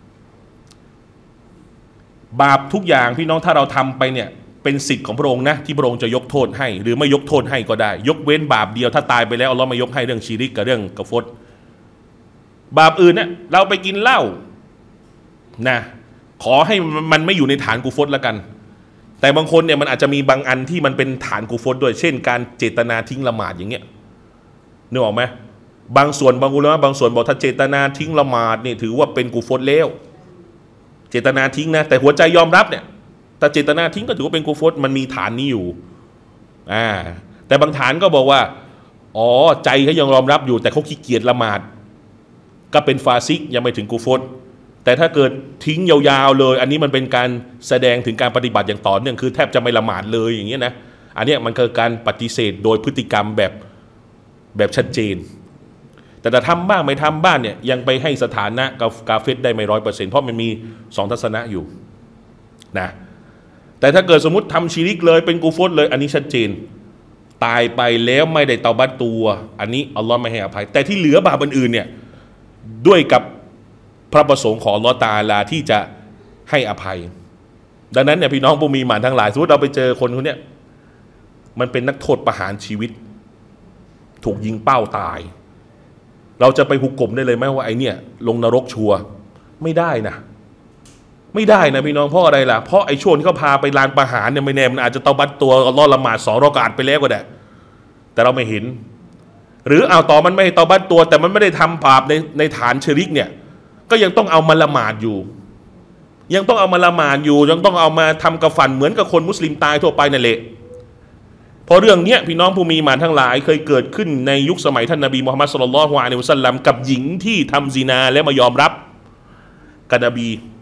บาปทุกอย่างพี่น้องถ้าเราทำไปเนี่ยเป็นสิทธิ์ของพระองค์นะที่พระองค์จะยกโทษให้หรือไม่ยกโทษให้ก็ได้ยกเว้นบาปเดียวถ้าตายไปแล้วอัลลอฮ์ไม่ยกให้เรื่องชีริกกับเรื่องกฟรบาปอื่นเนี่ยเราไปกินเหล้านะขอให้มันไม่อยู่ในฐานกุฟรแล้วกันแต่บางคนเนี่ยมันอาจจะมีบางอันที่มันเป็นฐานกุฟรด้วยเช่นการเจตนาทิ้งละหมาดอย่างเงี้ยนึกออกไหมบางส่วนบางอุลามะบางส่วนบอกถ้าเจตนาทิ้งละหมาดเนี่ยถือว่าเป็นกุฟรแล้วเจตนาทิ้งนะแต่หัวใจยอมรับเนี่ยแต่เจตนาทิ้งก็ถือว่าเป็นกุฟรมันมีฐานนี้อยู่แต่บางฐานก็บอกว่าอ๋อใจเขายังยอมรับอยู่แต่เขาขี้เกียจละหมาดก็เป็นฟาซิกยังไม่ถึงกุฟรแต่ถ้าเกิดทิ้งยาวๆเลยอันนี้มันเป็นการแสดงถึงการปฏิบัติอย่างต่อเนื่องคือแทบจะไม่ละหมาดเลยอย่างเงี้ยนะอันนี้มันคือการปฏิเสธโดยพฤติกรรมแบบชัดเจนแต่ถ้าทำบ้างไม่ทำบ้างเนี่ยยังไปให้สถานะกับกาเฟรได้ไม่100%เพราะมันมี2ทัศนะอยู่นะแต่ถ้าเกิดสมมติทำชิริกเลยเป็นกูฟรเลยอันนี้ชัดเจนตายไปแล้วไม่ได้เตาบัตตัวอันนี้อัลลอฮ์ไม่ให้อภัยแต่ที่เหลือบาปอื่นเนี่ยด้วยกับพระประสงค์ของอัลลอฮ์ตะอาลาที่จะให้อภัยดังนั้นเนี่ยพี่น้องผู้มีหมานทั้งหลายสมมติเราไปเจอคนเนี้ยมันเป็นนักโทษประหารชีวิตถูกยิงเป้าตายเราจะไปหุกกลมได้เลยไหมว่าไอเนี่ยลงนรกชัวไม่ได้นะไม่ได้นะพี่น้องเพราะอะไรล่ะเพราะไอช่วงที่เขาพาไปลานประหารเนี่ยไม่แน่มันอาจจะเตาบัตตัวรอดละหมาด2 รอกาตไปแล้วก็ได้แต่เราไม่เห็นหรือเอาต่อมันไม่ให้เตาบัตตัวแต่มันไม่ได้ทำบาปในฐานชิริกเนี่ยก็ยังต้องเอามาละหมาดอยู่ยังต้องเอามาละหมาดอยู่ยังต้องเอามาทำกะฟันเหมือนกับคนมุสลิมตายทั่วไปนั่นแหละเพราะเรื่องนี้พี่น้องผู้มีหมานทั้งหลายเคยเกิดขึ้นในยุคสมัยท่านนบีมุฮัมมัดศ็อลลัลลอฮุอะลัยฮิวะซัลลัมกับหญิงที่ทำซินาและมายอมรับกับนบี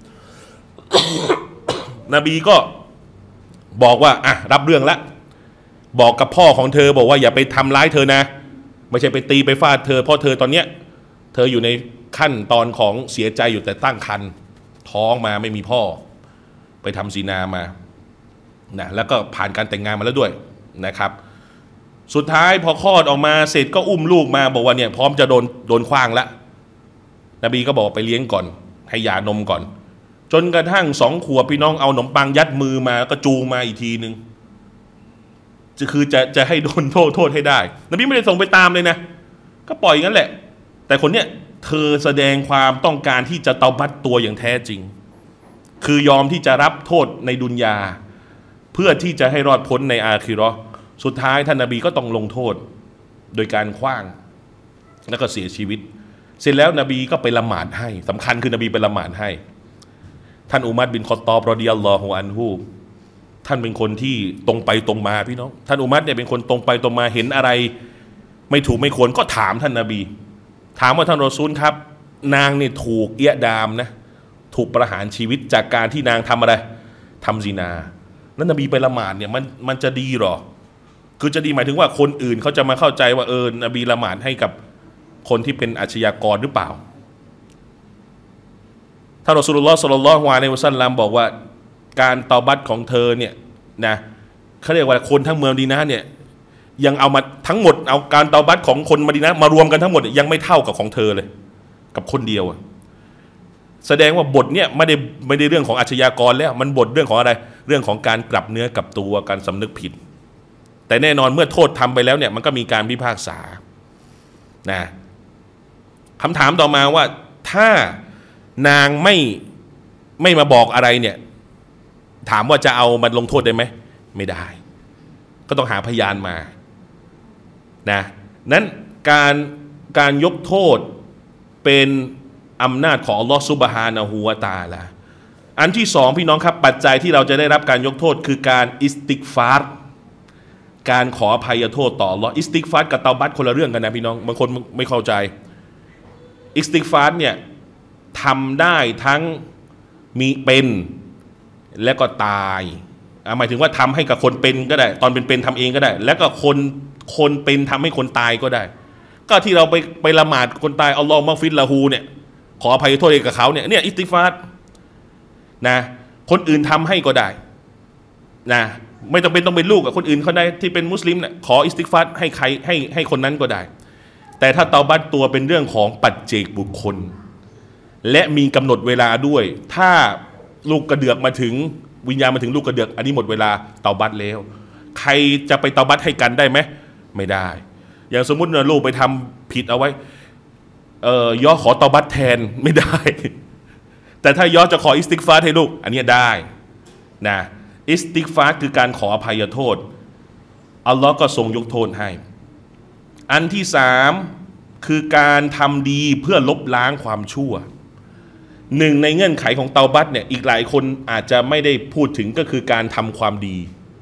นบีก็บอกว่ารับเรื่องละบอกกับพ่อของเธอบอกว่าอย่าไปทำร้ายเธอนะไม่ใช่ไปตีไปฟาดเธอเพราะเธอตอนเนี้ยเธออยู่ในขั้นตอนของเสียใจอยู่แต่ตั้งครรภ์ท้องมาไม่มีพ่อไปทำซินามานะแล้วก็ผ่านการแต่งงานมาแล้วด้วยนะครับสุดท้ายพอคลอดออกมาเสร็จก็อุ้มลูกมาบอกว่าเนี่ยพร้อมจะโดนขว้างละนบีก็บอกไปเลี้ยงก่อนให้ยานมก่อนจนกระทั่ง2 ขวบพี่น้องเอาขนมปังยัดมือมาก็จูงมาอีกทีนึงจะให้โดนโทษให้ได้นบีไม่ได้ส่งไปตามเลยนะก็ปล่อยงั้นแหละแต่คนเนี้ยเธอแสดงความต้องการที่จะเตาบัตตัวอย่างแท้จริงคือยอมที่จะรับโทษในดุนยาเพื่อที่จะให้รอดพ้นในอาคิเราะห์สุดท้ายท่านนบีก็ต้องลงโทษโดยการขว้างแล้วก็เสียชีวิตเสร็จแล้วนบีก็ไปละหมาดให้สำคัญคือนบีไปละหมาดให้ท่านอุมัรบินคอฏฏอบรอฎิยัลลอฮุอันฮุท่านเป็นคนที่ตรงไปตรงมาพี่น้องท่านอุมัรเนี่ยเป็นคนตรงไปตรงมาเห็นอะไรไม่ถูกไม่ควรก็ถามท่านนบีถามว่าท่านรอซูลครับนางเนี่ยถูกเอียดามนะถูกประหารชีวิตจากการที่นางทำอะไรทำซินาแล้วนบีไปละหมาดเนี่ยมันจะดีหรอคือจะดีหมายถึงว่าคนอื่นเขาจะมาเข้าใจว่านบีละหมาดให้กับคนที่เป็นอาชญากรหรือเปล่าท่านรอซูลุลลอฮ์ ศ็อลลัลลอฮุอะลัยฮิวะซัลลัมบอกว่าการเตาบัตของเธอเนี่ยนะเขาเรียกว่าคนทั้งเมืองมะดีนะห์เนี่ยยังเอามาทั้งหมดเอาการเตาบัตของคนมะดีนะห์มารวมกันทั้งหมดยังไม่เท่ากับของเธอเลยกับคนเดียวแสดงว่าบทเนี่ยไม่ได้เรื่องของอาชญากรแล้วมันบทเรื่องของอะไรเรื่องของการกลับเนื้อกลับตัวการสำนึกผิดแต่แน่นอนเมื่อโทษทำไปแล้วเนี่ยมันก็มีการพิพากษานะคำถามต่อมาว่าถ้านางไม่มาบอกอะไรเนี่ยถามว่าจะเอามันลงโทษได้ไหมไม่ได้ก็ต้องหาพยานมานะนั้นการยกโทษเป็นอำนาจของอัลลอฮฺซุบฮานะฮูวะตะอาลาอันที่2พี่น้องครับปัจจัยที่เราจะได้รับการยกโทษคือการอิสติกฟาร์การขออภัยโทษต่ออัลลอฮ์อิสติกฟาร์กับเตาบัตคนละเรื่องกันนะพี่น้องบางคนไม่เข้าใจอิสติกฟาร์เนี่ยทำได้ทั้งมีเป็นและก็ตายหมายถึงว่าทำให้กับคนเป็นก็ได้ตอนเป็นทำเองก็ได้แล้วก็คนเป็นทำให้คนตายก็ได้ก็ที่เราไปละหมาดคนตายอัลลอฮ์มัฆฟิรละฮูเนี่ยขออภัยโทษกับเขาเนี่ยอิสติกฟาร์นะคนอื่นทำให้ก็ได้นะไม่จำเป็นต้องเป็นลูกกับคนอื่นเขาได้ที่เป็นมุสลิมเนี่ยขออิสติกฟาร์ให้ใครให้คนนั้นก็ได้แต่ถ้าเตาบัตตัวเป็นเรื่องของปัจเจกบุคคลและมีกำหนดเวลาด้วยถ้าลูกกระเดือกมาถึงวิญญาณมาถึงลูกกระเดือกอันนี้หมดเวลาเตาบัตแล้วใครจะไปเตาบัตให้กันได้ไหมไม่ได้อย่างสมมุติลูกไปทำผิดเอาไว้ย่อขอเตาบัตแทนไม่ได้แต่ถ้าย่อจะขออิสติกฟาร์ให้ลูกอันนี้ได้นะอิสติกฟาร์คือการขออภัยโทษอัลลอฮ์ก็ทรงยกโทษให้อันที่สามคือการทำดีเพื่อลบล้างความชั่วหนึ่งในเงื่อนไขของเตาบัตเนี่ยอีกหลายคนอาจจะไม่ได้พูดถึงก็คือการทำความดี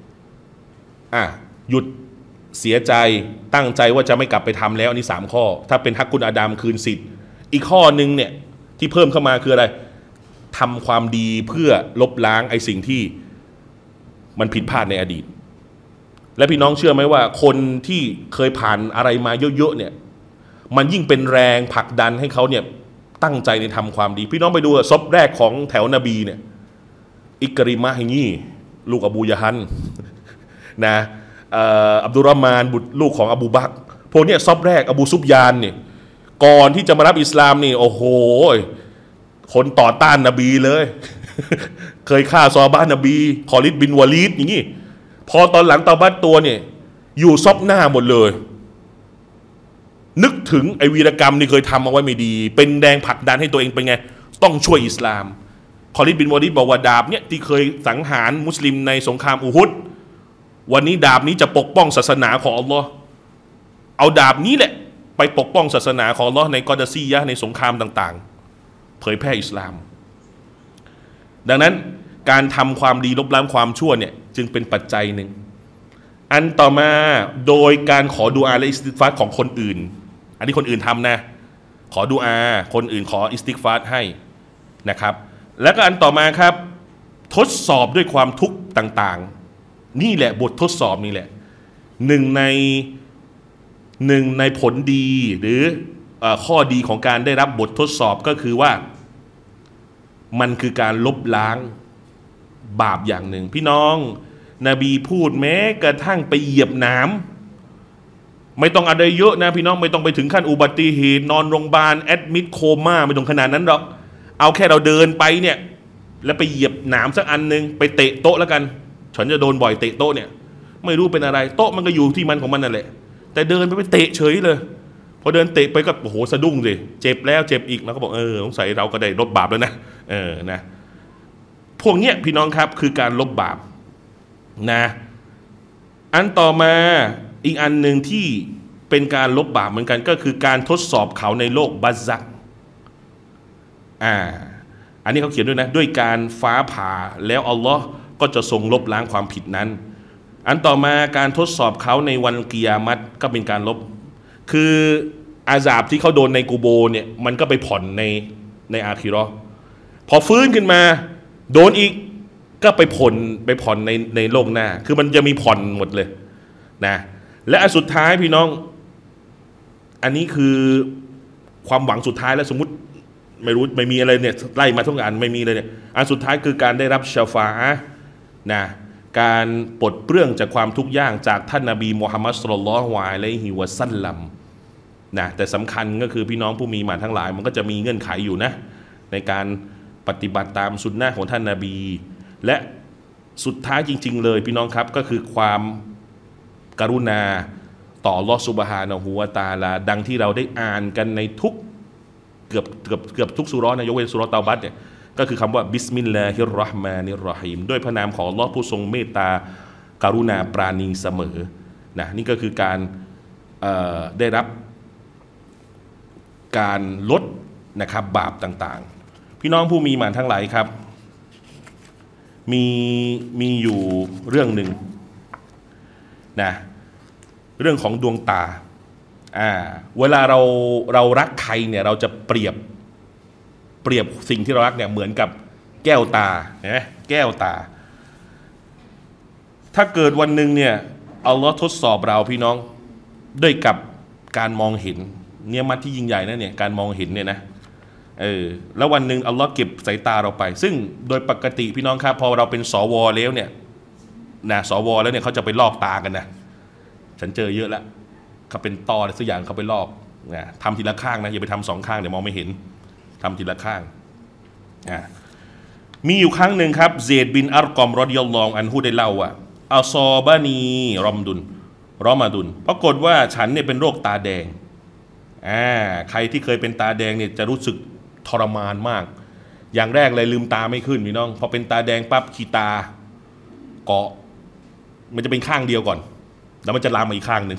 หยุดเสียใจตั้งใจว่าจะไม่กลับไปทำแล้วอันนี้3ข้อถ้าเป็นฮักกุลอาดัมคืนสิทธิ์อีกข้อหนึ่งเนี่ยที่เพิ่มเข้ามาคืออะไรทำความดีเพื่อลบล้างไอ้สิ่งที่มันผิดพลาดในอดีตและพี่น้องเชื่อไหมว่าคนที่เคยผ่านอะไรมาเยอะๆเนี่ยมันยิ่งเป็นแรงผลักดันให้เขาเนี่ยตั้งใจในทำความดีพี่น้องไปดูซอฟแรกของแถวนบีเนี่ยอิกริมะฮ์งี้ลูกอบูยะฮันนะอับดุลรอห์มานบุตรลูกของอบูบักรพวกนี้ซอฟแรกอบูซุบยานเนี่ยก่อนที่จะมารับอิสลามนี่โอ้โหคนต่อต้านนบีเลยเคยฆ่าซอฮาบะห์นบีคอลิดบินวะลีดอย่างนี้พอตอนหลังเตาบัตตัวเนี่ยอยู่ซอบหน้าหมดเลยนึกถึงไอวีรกรรมนี่เคยทำเอาไว้ไม่ดีเป็นแรงผลักดันให้ตัวเองเป็นไงต้องช่วยอิสลามคอลิดบินวะลีดบอกว่าดาบเนี่ยที่เคยสังหารมุสลิมในสงครามอูฮุดวันนี้ดาบนี้จะปกป้องศาสนาของอัลลอฮ์เอาดาบนี้แหละไปปกป้องศาสนาของอัลลอฮ์ในกอดาซียะในสงครามต่างๆเผยแพร่อิสลามดังนั้นการทำความดีลบล้างความชั่วเนี่ยจึงเป็นปัจจัยหนึ่งอันต่อมาโดยการขอดุอาและอิสติกฟาร์ของคนอื่นอันนี้คนอื่นทำนะขอดุอาคนอื่นขออิสติกฟาร์ให้นะครับแล้วก็อันต่อมาครับทดสอบด้วยความทุกข์ต่างๆนี่แหละบททดสอบนี่แหละหนึ่งในผลดีหรือข้อดีของการได้รับบททดสอบก็คือว่ามันคือการลบล้างบาปอย่างหนึ่งพี่น้องนบีพูดแม้กระทั่งไปเหยียบน้ำไม่ต้องอะไรเยอะนะพี่น้องไม่ต้องไปถึงขั้นอุบัติเหตุนอนโรงพยาบาลแอดมิดโคม่าไม่ต้องขนาดนั้นหรอกเอาแค่เราเดินไปเนี่ยแล้วไปเหยียบหนามสักอันนึงไปเตะโต๊ะแล้วกันฉันจะโดนบ่อยเตะโต๊ะเนี่ยไม่รู้เป็นอะไรโต๊ะมันก็อยู่ที่มันของมันนั่นแหละแต่เดินไปเตะเฉยเลยพอเดินเตะไปก็โอ้โหสะดุ้งสิเจ็บแล้วเจ็บอีกแล้วก็บอกสงสัยเราก็ได้ลบบาปแล้วนะนะพวกเนี้ยพี่น้องครับคือการลบบาปนะอันต่อมาอีกอันหนึ่งที่เป็นการลบบาปเหมือนกันก็คือการทดสอบเขาในโลกบัซซักอันนี้เขาเขียนด้วยนะด้วยการฟ้าผ่าแล้วอัลลอฮ์ก็จะทรงลบล้างความผิดนั้นอันต่อมาการทดสอบเขาในวันกิยามัตก็เป็นการลบคืออาซาบที่เขาโดนในกูโบเนี่ยมันก็ไปผ่อนในอาคิเราะห์พอฟื้นขึ้นมาโดนอีกก็ไปผ่อนในโลกหน้าคือมันจะมีผ่อนหมดเลยนะและอันสุดท้ายพี่น้องอันนี้คือความหวังสุดท้ายแล้วสมมุติไม่รู้ไม่มีอะไรเนี่ยไล่มาทุกอันไม่มีเลยเนี่ยอันสุดท้ายคือการได้รับชาฟาอะห์นะการปลดเปลื้องจากความทุกข์ยากจากท่านนบีมุฮัมมัดศ็อลลัลลอฮุอะลัยฮิวะซัลลัมนะแต่สำคัญก็คือพี่น้องผู้มีหมาทั้งหลายมันก็จะมีเงื่อนไขอยู่นะในการปฏิบัติตามสุนนะของท่านนบีและสุดท้ายจริงๆเลยพี่น้องครับก็คือความกรุณาต่ออัลเลาะห์ซุบฮานะฮูวะตะอาลาดังที่เราได้อ่านกันในทุกเกือบทุกซูเราะห์นะยกเว้นซูเราะห์เตาบัตเนี่ยก็คือคำว่าบิสมิลลาฮิรเราะห์มานิรเราะฮีมด้วยพระนามของอัลเลาะห์ผู้ทรงเมตตากรุณาปราณีเสมอนะนี่ก็คือการได้รับการลดนะครับบาปต่างๆพี่น้องผู้มีหมานทั้งหลายครับมีอยู่เรื่องหนึ่งนะเรื่องของดวงตาเวลาเรารักใครเนี่ยเราจะเปรียบสิ่งที่เรารักเนี่ยเหมือนกับแก้วตาเห็นไหมแก้วตาถ้าเกิดวันหนึ่งเนี่ยอัลลอฮ์ทดสอบเราพี่น้องด้วยกับการมองเห็นเนี่ยมัดที่ยิ่งใหญ่นะเนี่ยการมองเห็นเนี่ยนะแล้ววันหนึ่งอัลลอฮ์เก็บสายตาเราไปซึ่งโดยปกติพี่น้องครับพอเราเป็นสวแล้วเนี่ยนะสวแล้วเนี่ยเขาจะไปลอกตากันนะฉันเจอเยอะแล้วเขาเป็นตออะไรสักอย่างเขาไปลอกนะทำทีละข้างนะอย่าไปทำ2 ข้างเดี๋ยวมองไม่เห็นทำทีละข้างมีอยู่ครั้งหนึ่งครับเซดบินอัรกอมรอฎิยัลลอฮุอันฮุได้เล่าว่าอัซอบานีรอมมาดุนปรากฏว่าฉันเนี่ยเป็นโรคตาแดงใครที่เคยเป็นตาแดงเนี่ยจะรู้สึกทรมานมากอย่างแรกเลยลืมตาไม่ขึ้นพี่น้องพอเป็นตาแดงปั๊บขี้ตาเกาะมันจะเป็นข้างเดียวก่อนแล้วมันจะลามมาอีกข้างหนึ่ง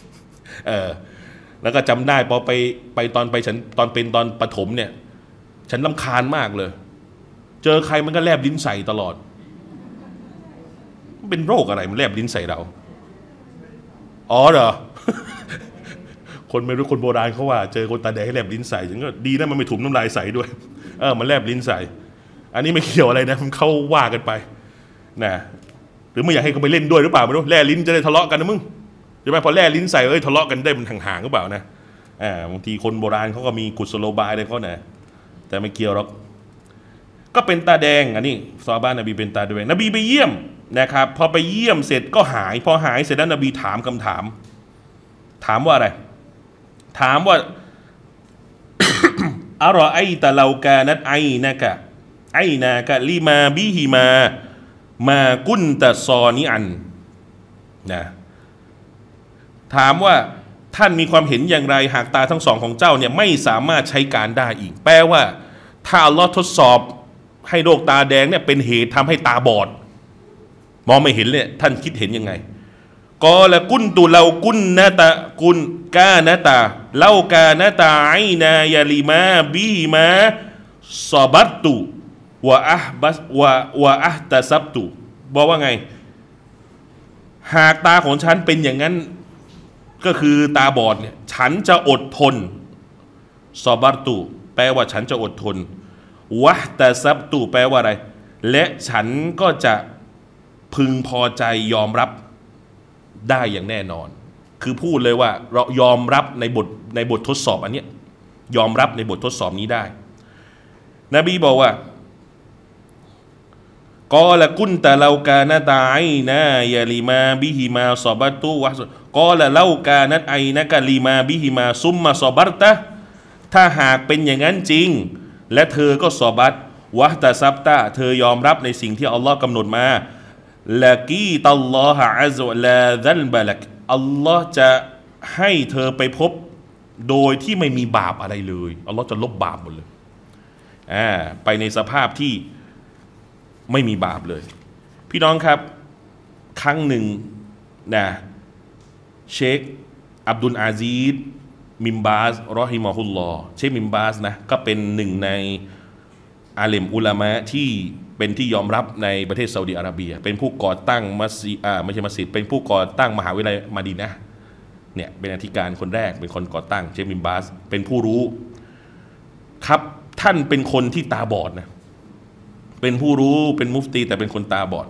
แล้วก็จำได้พอไปตอนฉันตอนประถมเนี่ยฉันรำคาญมากเลยเจอใครมันก็แลบลิ้นใส่ตลอดมันเป็นโรคอะไรมันแลบลิ้นใส่เราอ๋อเหรอ คนไม่รู้คนโบราณเขาว่าเจอคนตาแดงให้แลบลิ้นใส่ฉันก็ดีนะมันไม่ถุมน้ำลายใส่ด้วยมันแลบลิ้นใส่อันนี้ไม่เกี่ยวอะไรนะมันเข้าว่ากันไปนะหรือไม่อยากให้เขาไปเล่นด้วยหรือเปล่าไม่รู้แลลิ้นจะได้ทะเลาะกันนะมึงใช่ไหมพอแลลิ้นใส่ทะเลาะกันได้มันห่างๆหรือเปล่านะบางทีคนโบราณเขาก็มีกุศโลบายอะไรเขานะแต่ไม่เกี่ยวหรอกก็เป็นตาแดงอันนี้ซอฮาบะห์นบีเป็นตาแดงนบีไปเยี่ยมนะครับพอไปเยี่ยมเสร็จก็หายพอหายเสร็จแล้วนบีถามคำถามว่าอะไรถามว่า อะรอไอตะลากานัตไอนะกะไอนากะลิมาบิฮิมากุนตะซอนิอันนะถามว่าท่านมีความเห็นอย่างไรหากตาทั้งสองของเจ้าเนี่ยไม่สามารถใช้การได้อีกแปลว่าถ้าอัลลอฮ์ทดสอบให้โรคตาแดงเนี่ยเป็นเหตุทำให้ตาบอดมองไม่เห็นเนี่ยท่านคิดเห็นยังไงกอละกุนตุเรากุนนะตะกุนกานะตาเล่ากานะตาไอนายาลิมาบีมาซอบัตตุวะอัฮตะซับตุบอกว่าไงหากตาของฉันเป็นอย่างนั้นก็คือตาบอดเนี่ยฉันจะอดทนซอบัตตุแปลว่าฉันจะอดทนวะตะซับตุแปลว่าอะไรและฉันก็จะพึงพอใจยอมรับได้อย่างแน่นอนคือพูดเลยว่าเรายอมรับในบททดสอบอันนี้ยอมรับในบททดสอบนี้ได้นบีบอกว่ากอละกุนตะลากานะตาไอนายาลิมาบิฮิมาซอบัตตุวะกอละลากานะไอนะกะลิมาบิฮิมาซุมมาซอบัตตะถ้าหากเป็นอย่างนั้นจริงและเธอก็ซอบัตวะตะซับตะเธอยอมรับในสิ่งที่อัลลอฮ์กำหนดมาละกีตัลลอฮะอัซวะลาซัลบะลักอัลลอฮ์จะให้เธอไปพบโดยที่ไม่มีบาปอะไรเลยอัลลอฮ์จะลบบาปหมดเลยไปในสภาพที่ไม่มีบาปเลยพี่น้องครับครั้งหนึ่งนะเชคอับดุลอาซีซมิมบาสรอฮิมะฮุลลอฮ์เชคมิมบาสนะก็เป็นหนึ่งในอาเลมอุลามะที่เป็นที่ยอมรับในประเทศซาอุดิอาระเบียเป็นผู้ก่อตั้งมัสยิดไม่ใช่มัสยิดเป็นผู้ก่อตั้งมหาวิทยาลัยมะดีนะห์เนี่ยเป็นอธิการคนแรกเป็นคนก่อตั้งเชคมิมบาสเป็นผู้รู้ครับท่านเป็นคนที่ตาบอดนะเป็นผู้รู้เป็นมุฟตีแต่เป็นคนตาบอด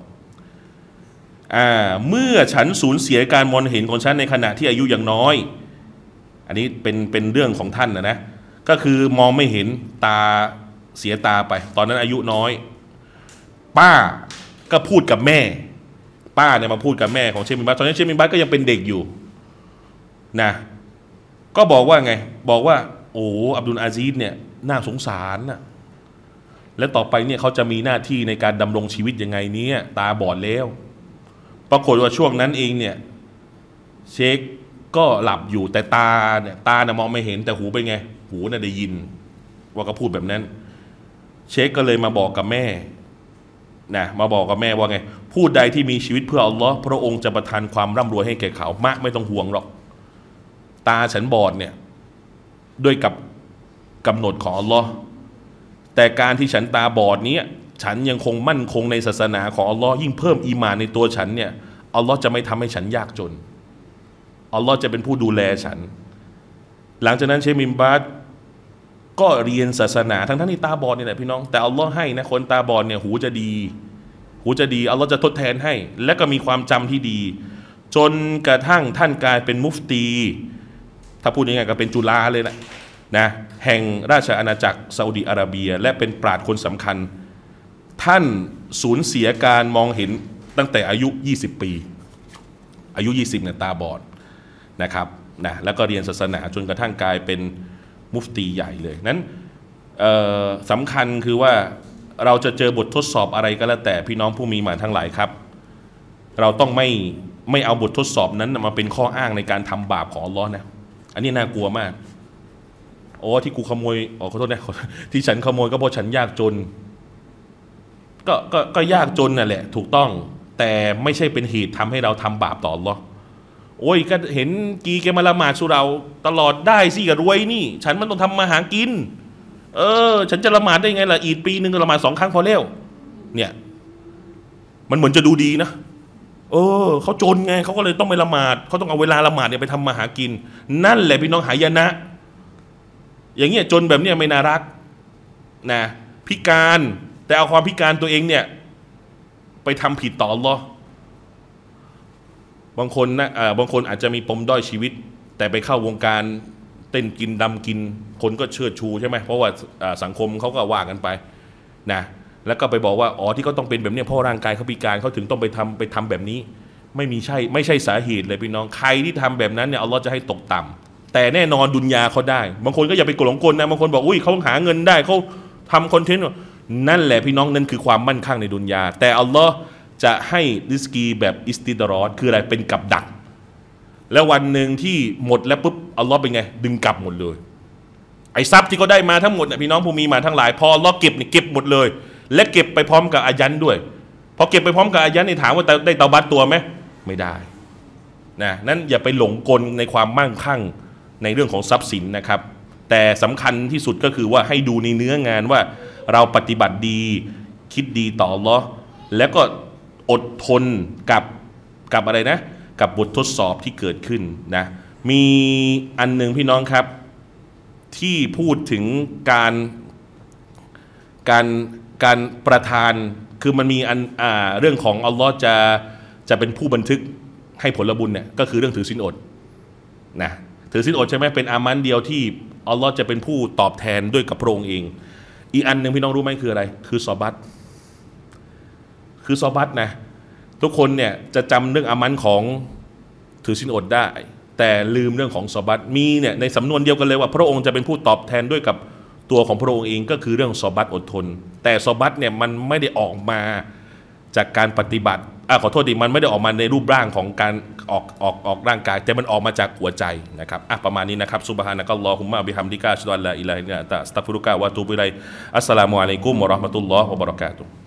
เมื่อฉันสูญเสียการมองเห็นของฉันในขณะที่อายุยังน้อยอันนี้เป็นเรื่องของท่านนะก็คือมองไม่เห็นตาเสียตาไปตอนนั้นอายุน้อยป้าก็พูดกับแม่ป้าเนี่ยมาพูดกับแม่ของเชคมิมบัสตอนนี้เชคมิมบัสก็ยังเป็นเด็กอยู่นะก็บอกว่าไงบอกว่าโอ้อับดุลอาซีซเนี่ยน่าสงสารนะและต่อไปเนี่ยเขาจะมีหน้าที่ในการดำรงชีวิตยังไงเนี่ยตาบอดแล้วปรากฏว่าช่วงนั้นเองเนี่ยเชคก็หลับอยู่แต่ตาเนี่ยมองไม่เห็นแต่หูเป็นไงหูน่ะได้ยินว่าก็พูดแบบนั้นเชคก็เลยมาบอกกับแม่นะมาบอกกับแม่ว่าไงผู้ใดที่มีชีวิตเพื่ออัลลอฮ์พระองค์จะประทานความร่ำรวยให้แก่เขามะไม่ต้องห่วงหรอกตาฉันบอดเนี่ยด้วยกับกำหนดของอัลลอฮ์แต่การที่ฉันตาบอดนี้ฉันยังคงมั่นคงในศาสนาของอัลลอฮ์ยิ่งเพิ่มอีหม่านในตัวฉันเนี่ยอัลลอฮ์จะไม่ทำให้ฉันยากจนอัลลอฮ์จะเป็นผู้ดูแลฉันหลังจากนั้นเชคมิมบัสก็เรียนศาสนาทั้งที่ตาบอดนี่แหละพี่น้องแต่อัลลอฮ์ให้นะคนตาบอดเนี่ยหูจะดีอัลลอฮ์จะทดแทนให้และก็มีความจำที่ดีจนกระทั่งท่านกลายเป็นมุฟตีถ้าพูดยังไงก็เป็นจุฬาเลยแหละนะแห่งราชอาณาจักรซาอุดิอาระเบียและเป็นปราชญ์คนสำคัญท่านสูญเสียการมองเห็นตั้งแต่อายุ20 ปีอายุ20เนี่ยตาบอดนะครับนะแล้วก็เรียนศาสนาจนกระทั่งกลายเป็นมุฟตีใหญ่เลยนั้นสำคัญคือว่าเราจะเจอบททดสอบอะไรก็แล้วแต่พี่น้องผู้มีหมายทั้งหลายครับเราต้องไม่เอาบททดสอบนั้นมาเป็นข้ออ้างในการทำบาปของอัลลอฮ์นะอันนี้น่ากลัวมากโอ้ที่กูขโมยขอโทษนะที่ฉันขโมยก็เพราะฉันยากจนก็ยากจนนั่นแหละถูกต้องแต่ไม่ใช่เป็นเหตุทำให้เราทำบาปต่ออัลลอฮ์โอ้ยก็เห็นกีแกมาละหมาดสุเราตลอดได้สิกับรวยนี่ฉันมันต้องทำมาหากินฉันจะละหมาดได้ไงล่ะอีดปีนึงละหมาด2 ครั้งพอแล้วเนี่ยมันเหมือนจะดูดีนะเขาจนไงเขาก็เลยต้องไปละหมาดเขาต้องเอาเวลาละหมาดเนี่ยไปทำมาหากินนั่นแหละพี่น้องหายนะอย่างเงี้ยจนแบบเนี้ยไม่น่ารักนะพิการแต่เอาความพิการตัวเองเนี่ยไปทำผิดต่ออัลลอฮ์บางคนอาจจะมีปมด้อยชีวิตแต่ไปเข้าวงการเต้นกินดำกินคนก็เชิดชูใช่ไหมเพราะว่าสังคมเขาก็ว่ากันไปนะแล้วก็ไปบอกว่าที่เขาต้องเป็นแบบนี้เพราะร่างกายเขาพิการเขาถึงต้องไปทำแบบนี้ไม่ใช่สาเหตุเลยพี่น้องใครที่ทำแบบนั้นเนี่ยอัลลอฮ์จะให้ตกต่ำแต่แน่นอนดุนยาเขาได้บางคนก็อย่าไปกลงกลนะบางคนบอกเขาหาเงินได้เขาทำคอนเทนต์นั่นแหละพี่น้องนั่นคือความมั่นคงในดุนยาแต่อัลลอฮ์จะให้ริสกีแบบอิสติดรอดคืออะไรเป็นกับดักแล้ววันหนึ่งที่หมดแล้วปุ๊บอัลลอฮ์เป็นไงดึงกลับหมดเลยไอ้ทรัพย์ที่เขาได้มาทั้งหมดพี่น้องผู้มีมาทั้งหลายพออัลลอฮ์เก็บเนี่ยเก็บหมดเลยและเก็บไปพร้อมกับอายันด้วยพอเก็บไปพร้อมกับอายันนี่ถามว่าได้เตาบัตตัวไหมไม่ได้นะนั้นอย่าไปหลงกลในความมั่งคั่งในเรื่องของทรัพย์สินนะครับแต่สำคัญที่สุดก็คือว่าให้ดูในเนื้องานว่าเราปฏิบัติดีคิดดีต่ออัลลอฮ์แล้วก็อดทนกับอะไรนะกับบททดสอบที่เกิดขึ้นนะมีอันหนึ่งพี่น้องครับที่พูดถึงการประทานคือมันมีเรื่องของอัลลอฮ์จะเป็นผู้บันทึกให้ผลบุญเนี่ยก็คือเรื่องถือศีลอดนะถือศีลอดใช่ไหมเป็นอามันเดียวที่อัลลอฮ์จะเป็นผู้ตอบแทนด้วยกับพระองค์เองอีกอันหนึ่งพี่น้องรู้ไหมคืออะไรคือซอบัตนะทุกคนเนี่ยจะจำเรื่องอามันของถือศีลอดได้แต่ลืมเรื่องของซอบัตมีเนี่ยในสำนวนเดียวกันเลยว่าพระองค์จะเป็นผู้ตอบแทนด้วยกับตัวของพระองค์เองก็คือเรื่องซอบัตอดทนแต่ซอบัตเนี่ยมันไม่ได้ออกมาจากการปฏิบัติขอโทษดิมันไม่ได้ออกมาในรูปร่างของการออกร่างกายแต่มันออกมาจากหัวใจนะครับประมาณนี้นะครับซุบฮานะกัลลอฮุมมะบิฮัมดิกะอัชฮะดุอัลลาอิลาฮะอิลลัลลอฮ์อัสตัฆฟิรุกะวะอะตูบุอิลัยอัสสลามุอะลัยกุมวะเราะห์มะตุลลอฮ์วะบะเราะกาตุฮ์